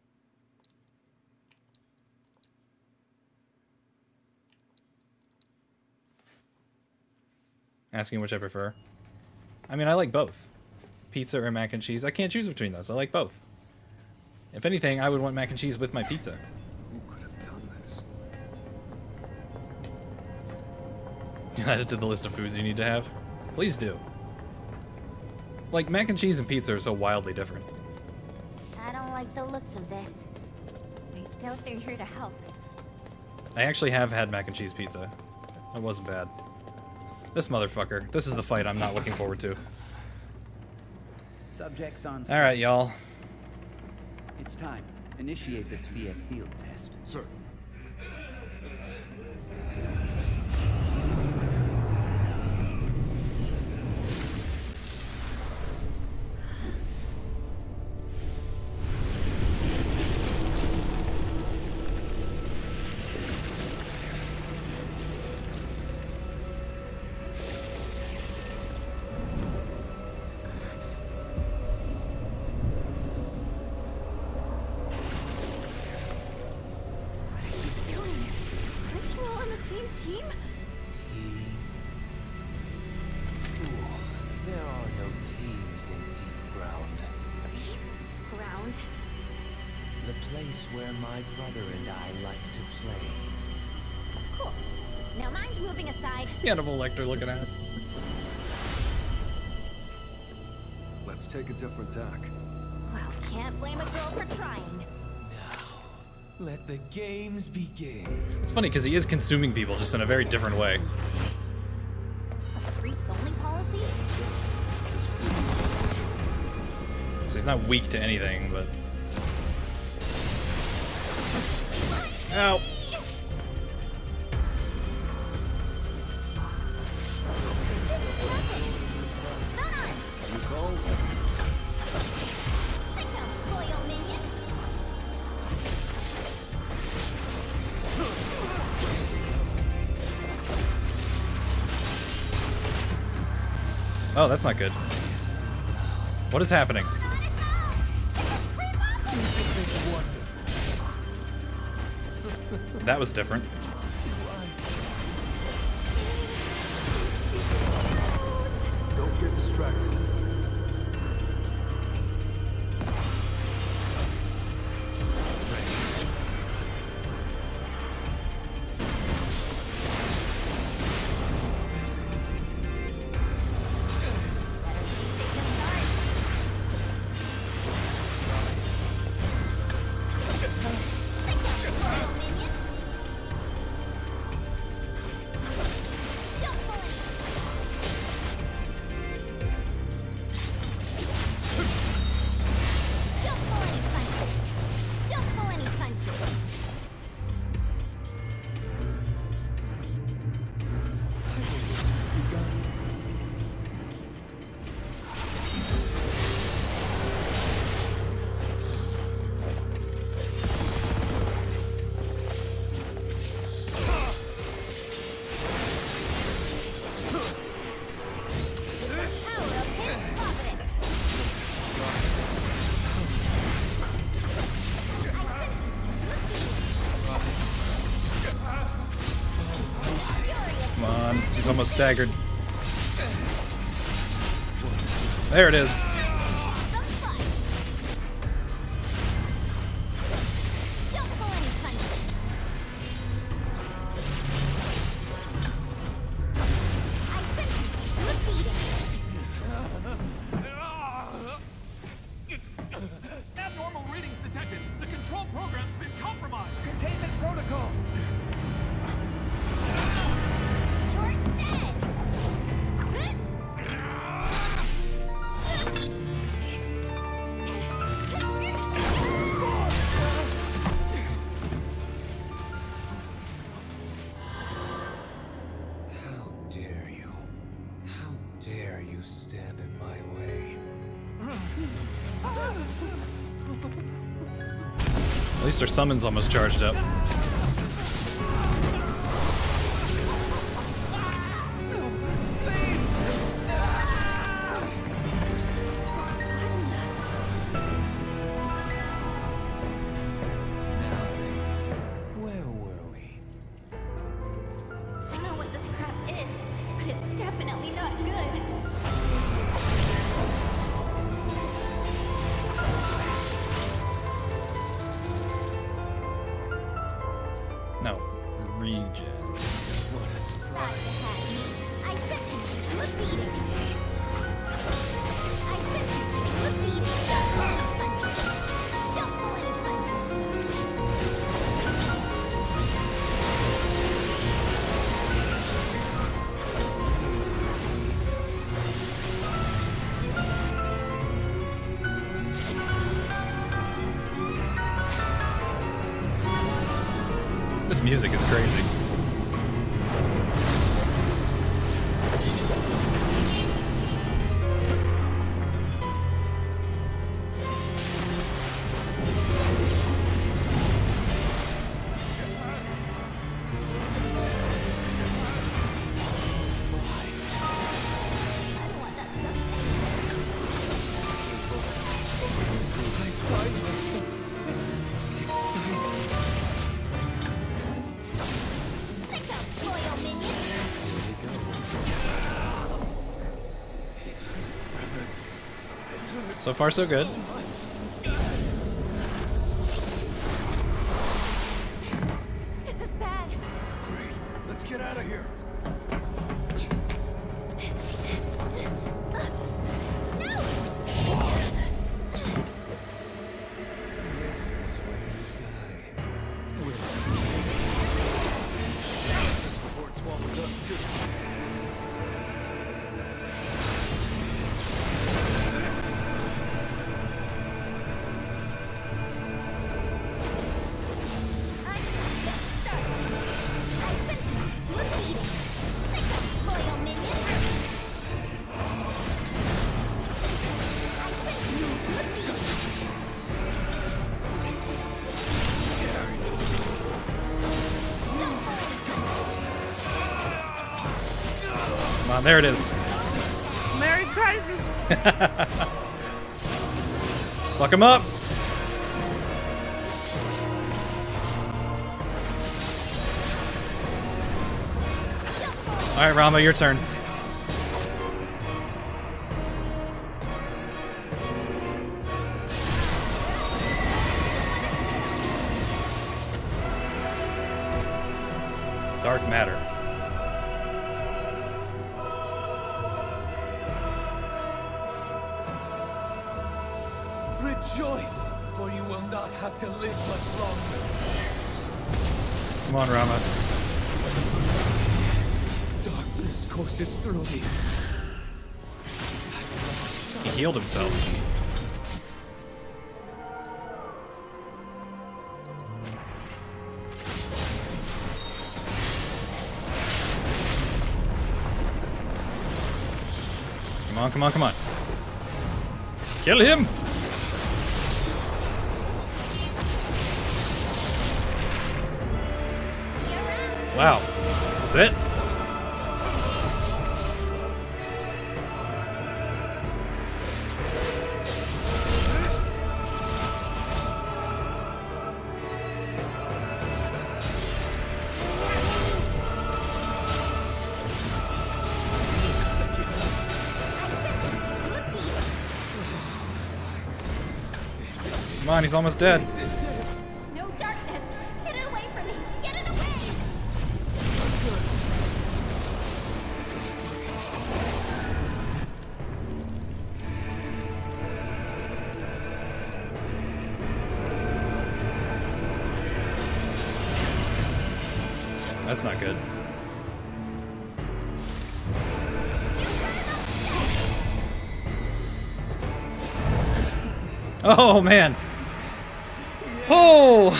Asking which I prefer. I mean, I like both. Pizza or mac and cheese. I can't choose between those. I like both. If anything, I would want mac and cheese with my pizza. Who could have done this? Add it to the list of foods you need to have. Please do. Like, mac and cheese and pizza are so wildly different. I don't like the looks of this. I doubt they're here to help. I actually have had mac and cheese pizza. It wasn't bad. This motherfucker. This is the fight I'm not looking forward to. Subjects on. All right, y'all. It's time. Initiate the Tviet field test. Sir. Team? Team? Fool. There are no teams in Deep Ground. Deep Ground? The place where my brother and I like to play. Cool. Now mind moving aside. Hannibal Lecter looking ass. Let's take a different tack. Well, can't blame a girl for trying. Let the games begin. It's funny because he is consuming people just in a very different way. A freaks only policy? So he's not weak to anything, but... Ow! Oh, that's not good. What is happening? That was different. Don't get distracted. He's almost staggered. There it is. Abnormal readings detected. The control program's been compromised. Containment protocol. At least our summon's almost charged up. Where were we? I don't know what this crap is, but it's definitely not good. Regen. What a surprise. I sentence you to a beating. I sentence you to a beating. Don't pull any punches. This music is crazy. So far, so good. This is bad. Great. Let's get out of here. Come on, there it is. Merry Crisis. Fuck him up. All right, Rama, your turn. Dark matter. Rejoice, for you will not have to live much longer. Come on, Rama. Yes, darkness courses through me. He healed himself. Come on, come on, come on. Kill him! Wow. That's it? Come on, he's almost dead. No darkness. Get it away from me. Get it away. That's not good. Oh, man. Oh!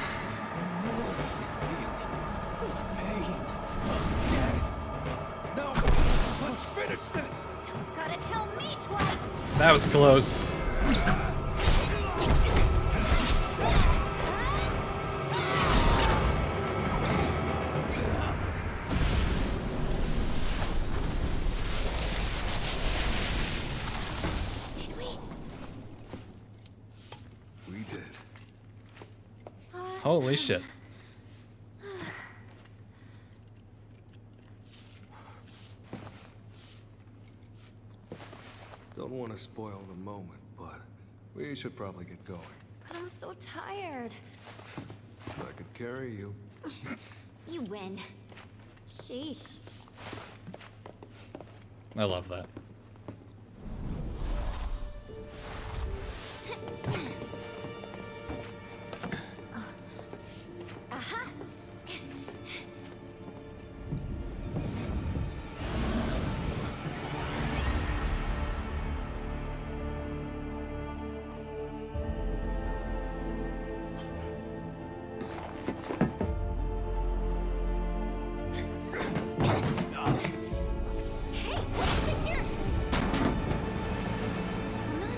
No, let's finish this. Don't gotta tell me twice. That was close. Did we? We did. Holy shit. Don't want to spoil the moment, but we should probably get going. But I'm so tired. I could carry you. You win. Sheesh. I love that. Aha! Hey, what is it here? Sonon?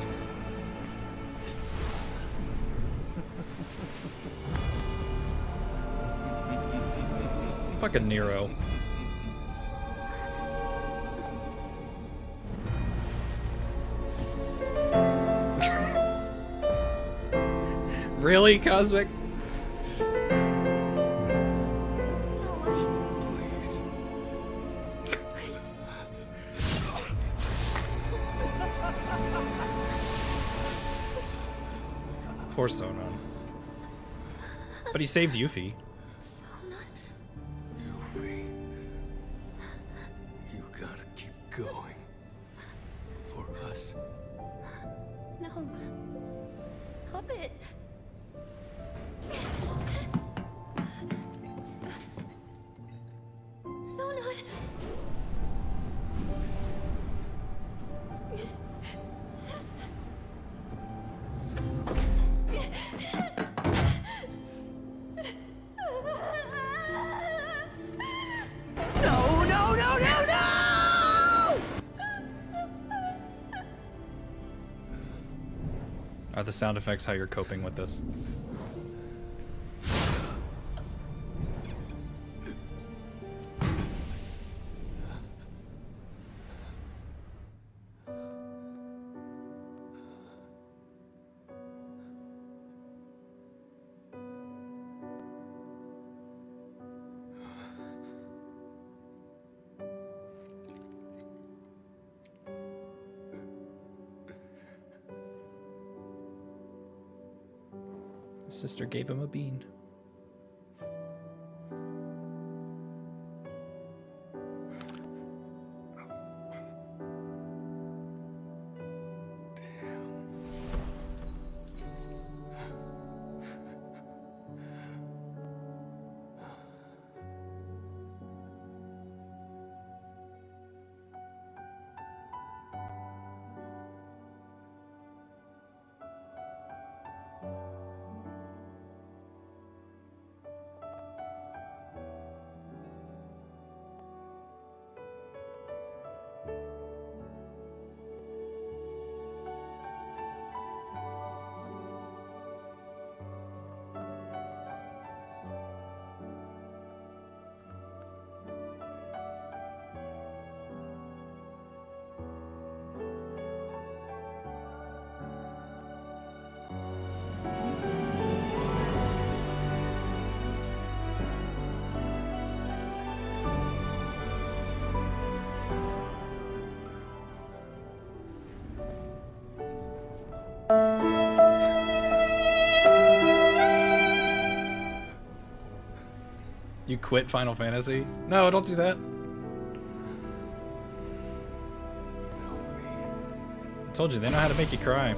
Fucking Nero. Really, Cosmic? Poor Sonon. But he saved Yuffie. Yuffie, you gotta keep going. For us. No. Stop it. Sonon. No, no, no, no, no! Are the sound effects how you're coping with this? His sister gave him a bean. You quit Final Fantasy? No, don't do that. I told you, they know how to make you cry.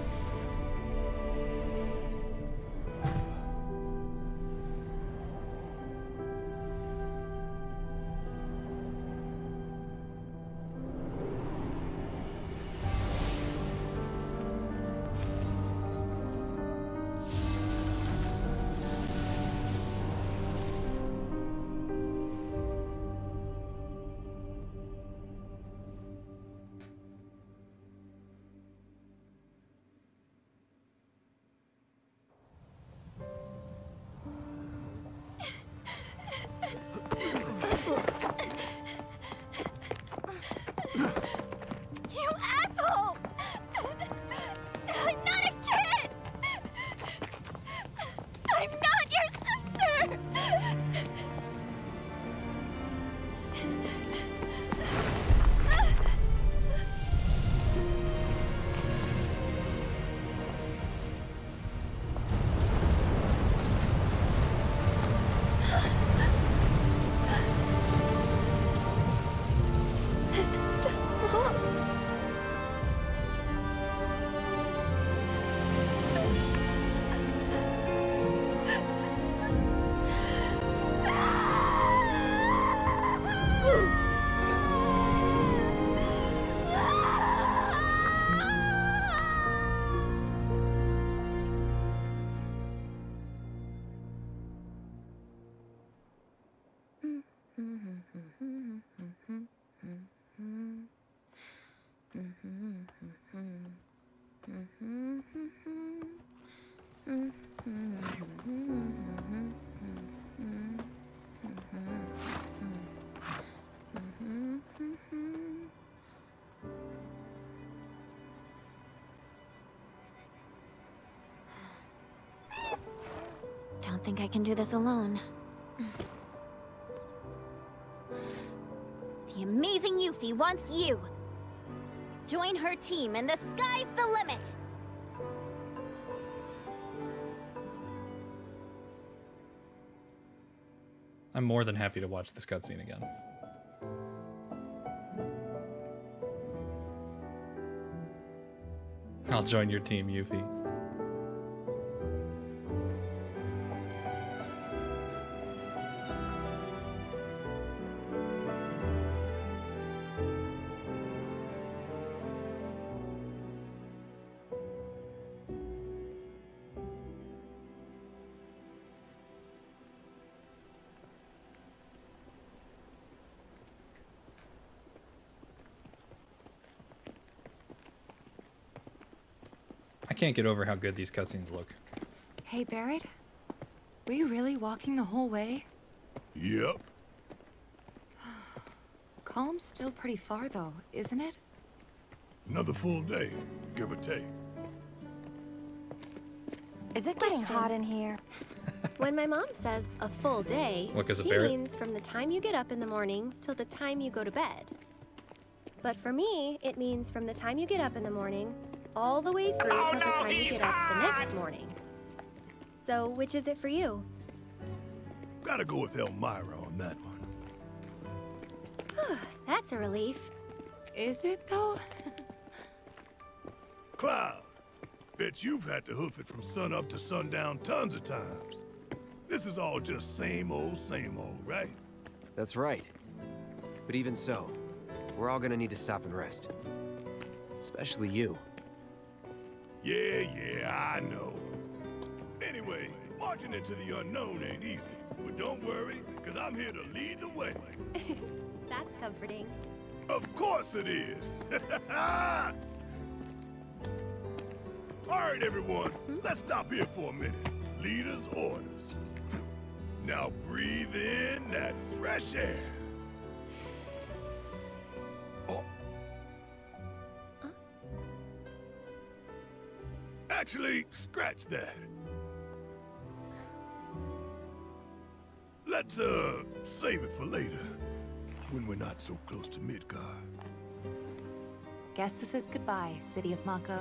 Don't think I can do this alone. The amazing Yuffie wants you! Join her team and the sky's the limit! I'm more than happy to watch this cutscene again. I'll join your team, Yuffie. I can't get over how good these cutscenes look. Hey, Barrett? Were you really walking the whole way? Yep. Calm's still pretty far, though, isn't it? Another full day, give or take. Is it getting hot in here? When my mom says a full day, What, 'cause of she Barrett? means from the time you get up in the morning till the time you go to bed. But for me, it means from the time you get up in the morning all the way through Oh, till the no, time you he's get up the hot! next morning. So, which is it for you? Gotta go with Elmira on that one. That's a relief. Is it, though? Cloud, bet you've had to hoof it from sun up to sundown tons of times. This is all just same old, same old, right? That's right. But even so, we're all gonna need to stop and rest. Especially you. Yeah, yeah, I know. Anyway, marching into the unknown ain't easy. But don't worry, because I'm here to lead the way. That's comforting. Of course it is. All right, everyone, let's stop here for a minute. Leader's orders. Now breathe in that fresh air. Oh. Actually, scratch that. Let's, uh, save it for later, when we're not so close to Midgar. Guess this is goodbye, City of Mako.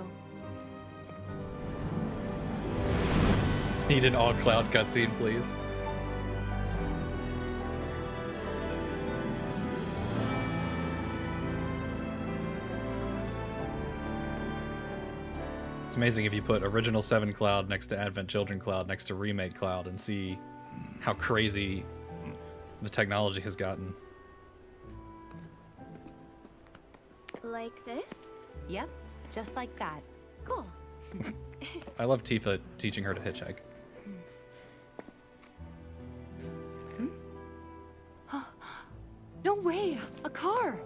Need an all-cloud cutscene, please. It's amazing if you put original seven Cloud next to Advent Children Cloud next to Remake Cloud and see how crazy the technology has gotten. Like this? Yep, just like that. Cool. I love Tifa teaching her to hitchhike. No way! A car!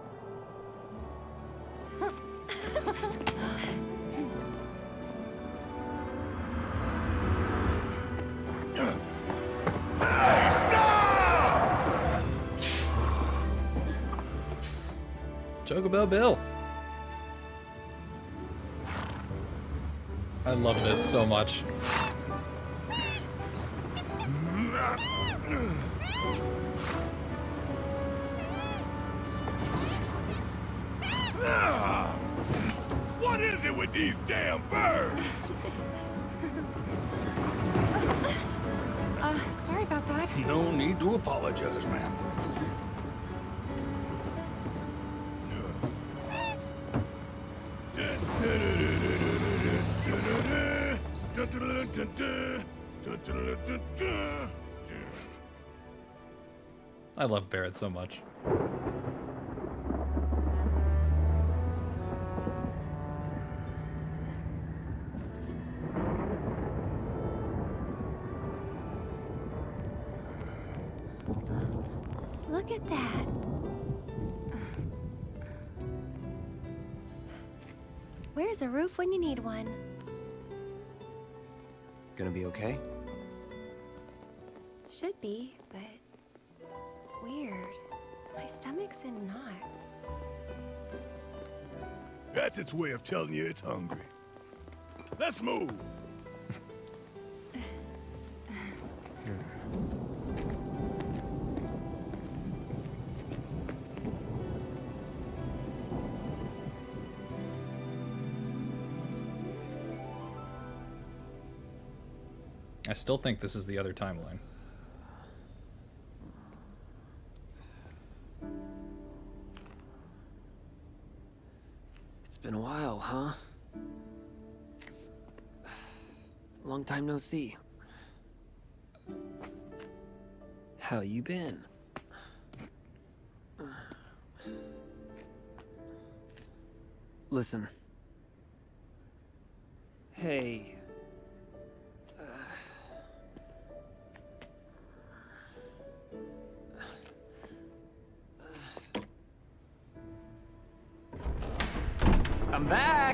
Hey, stop! Chocobo Bill! I love this so much. What is it with these damn birds? Uh, sorry about that. No need to apologize, ma'am. I love Barrett so much. Look Look at that. Where's a roof when you need one? Gonna be okay? Should be, but weird. My stomach's in knots. That's its way of telling you it's hungry. Let's move. I still think this is the other timeline. It's been a while, huh? Long time no see. How you been? Listen. Hey. I'm back!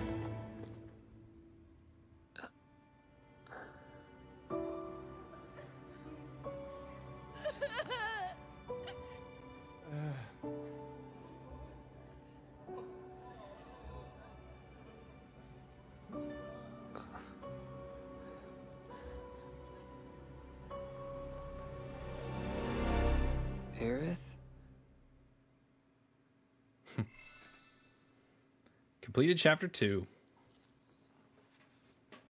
Aerith? Completed chapter two.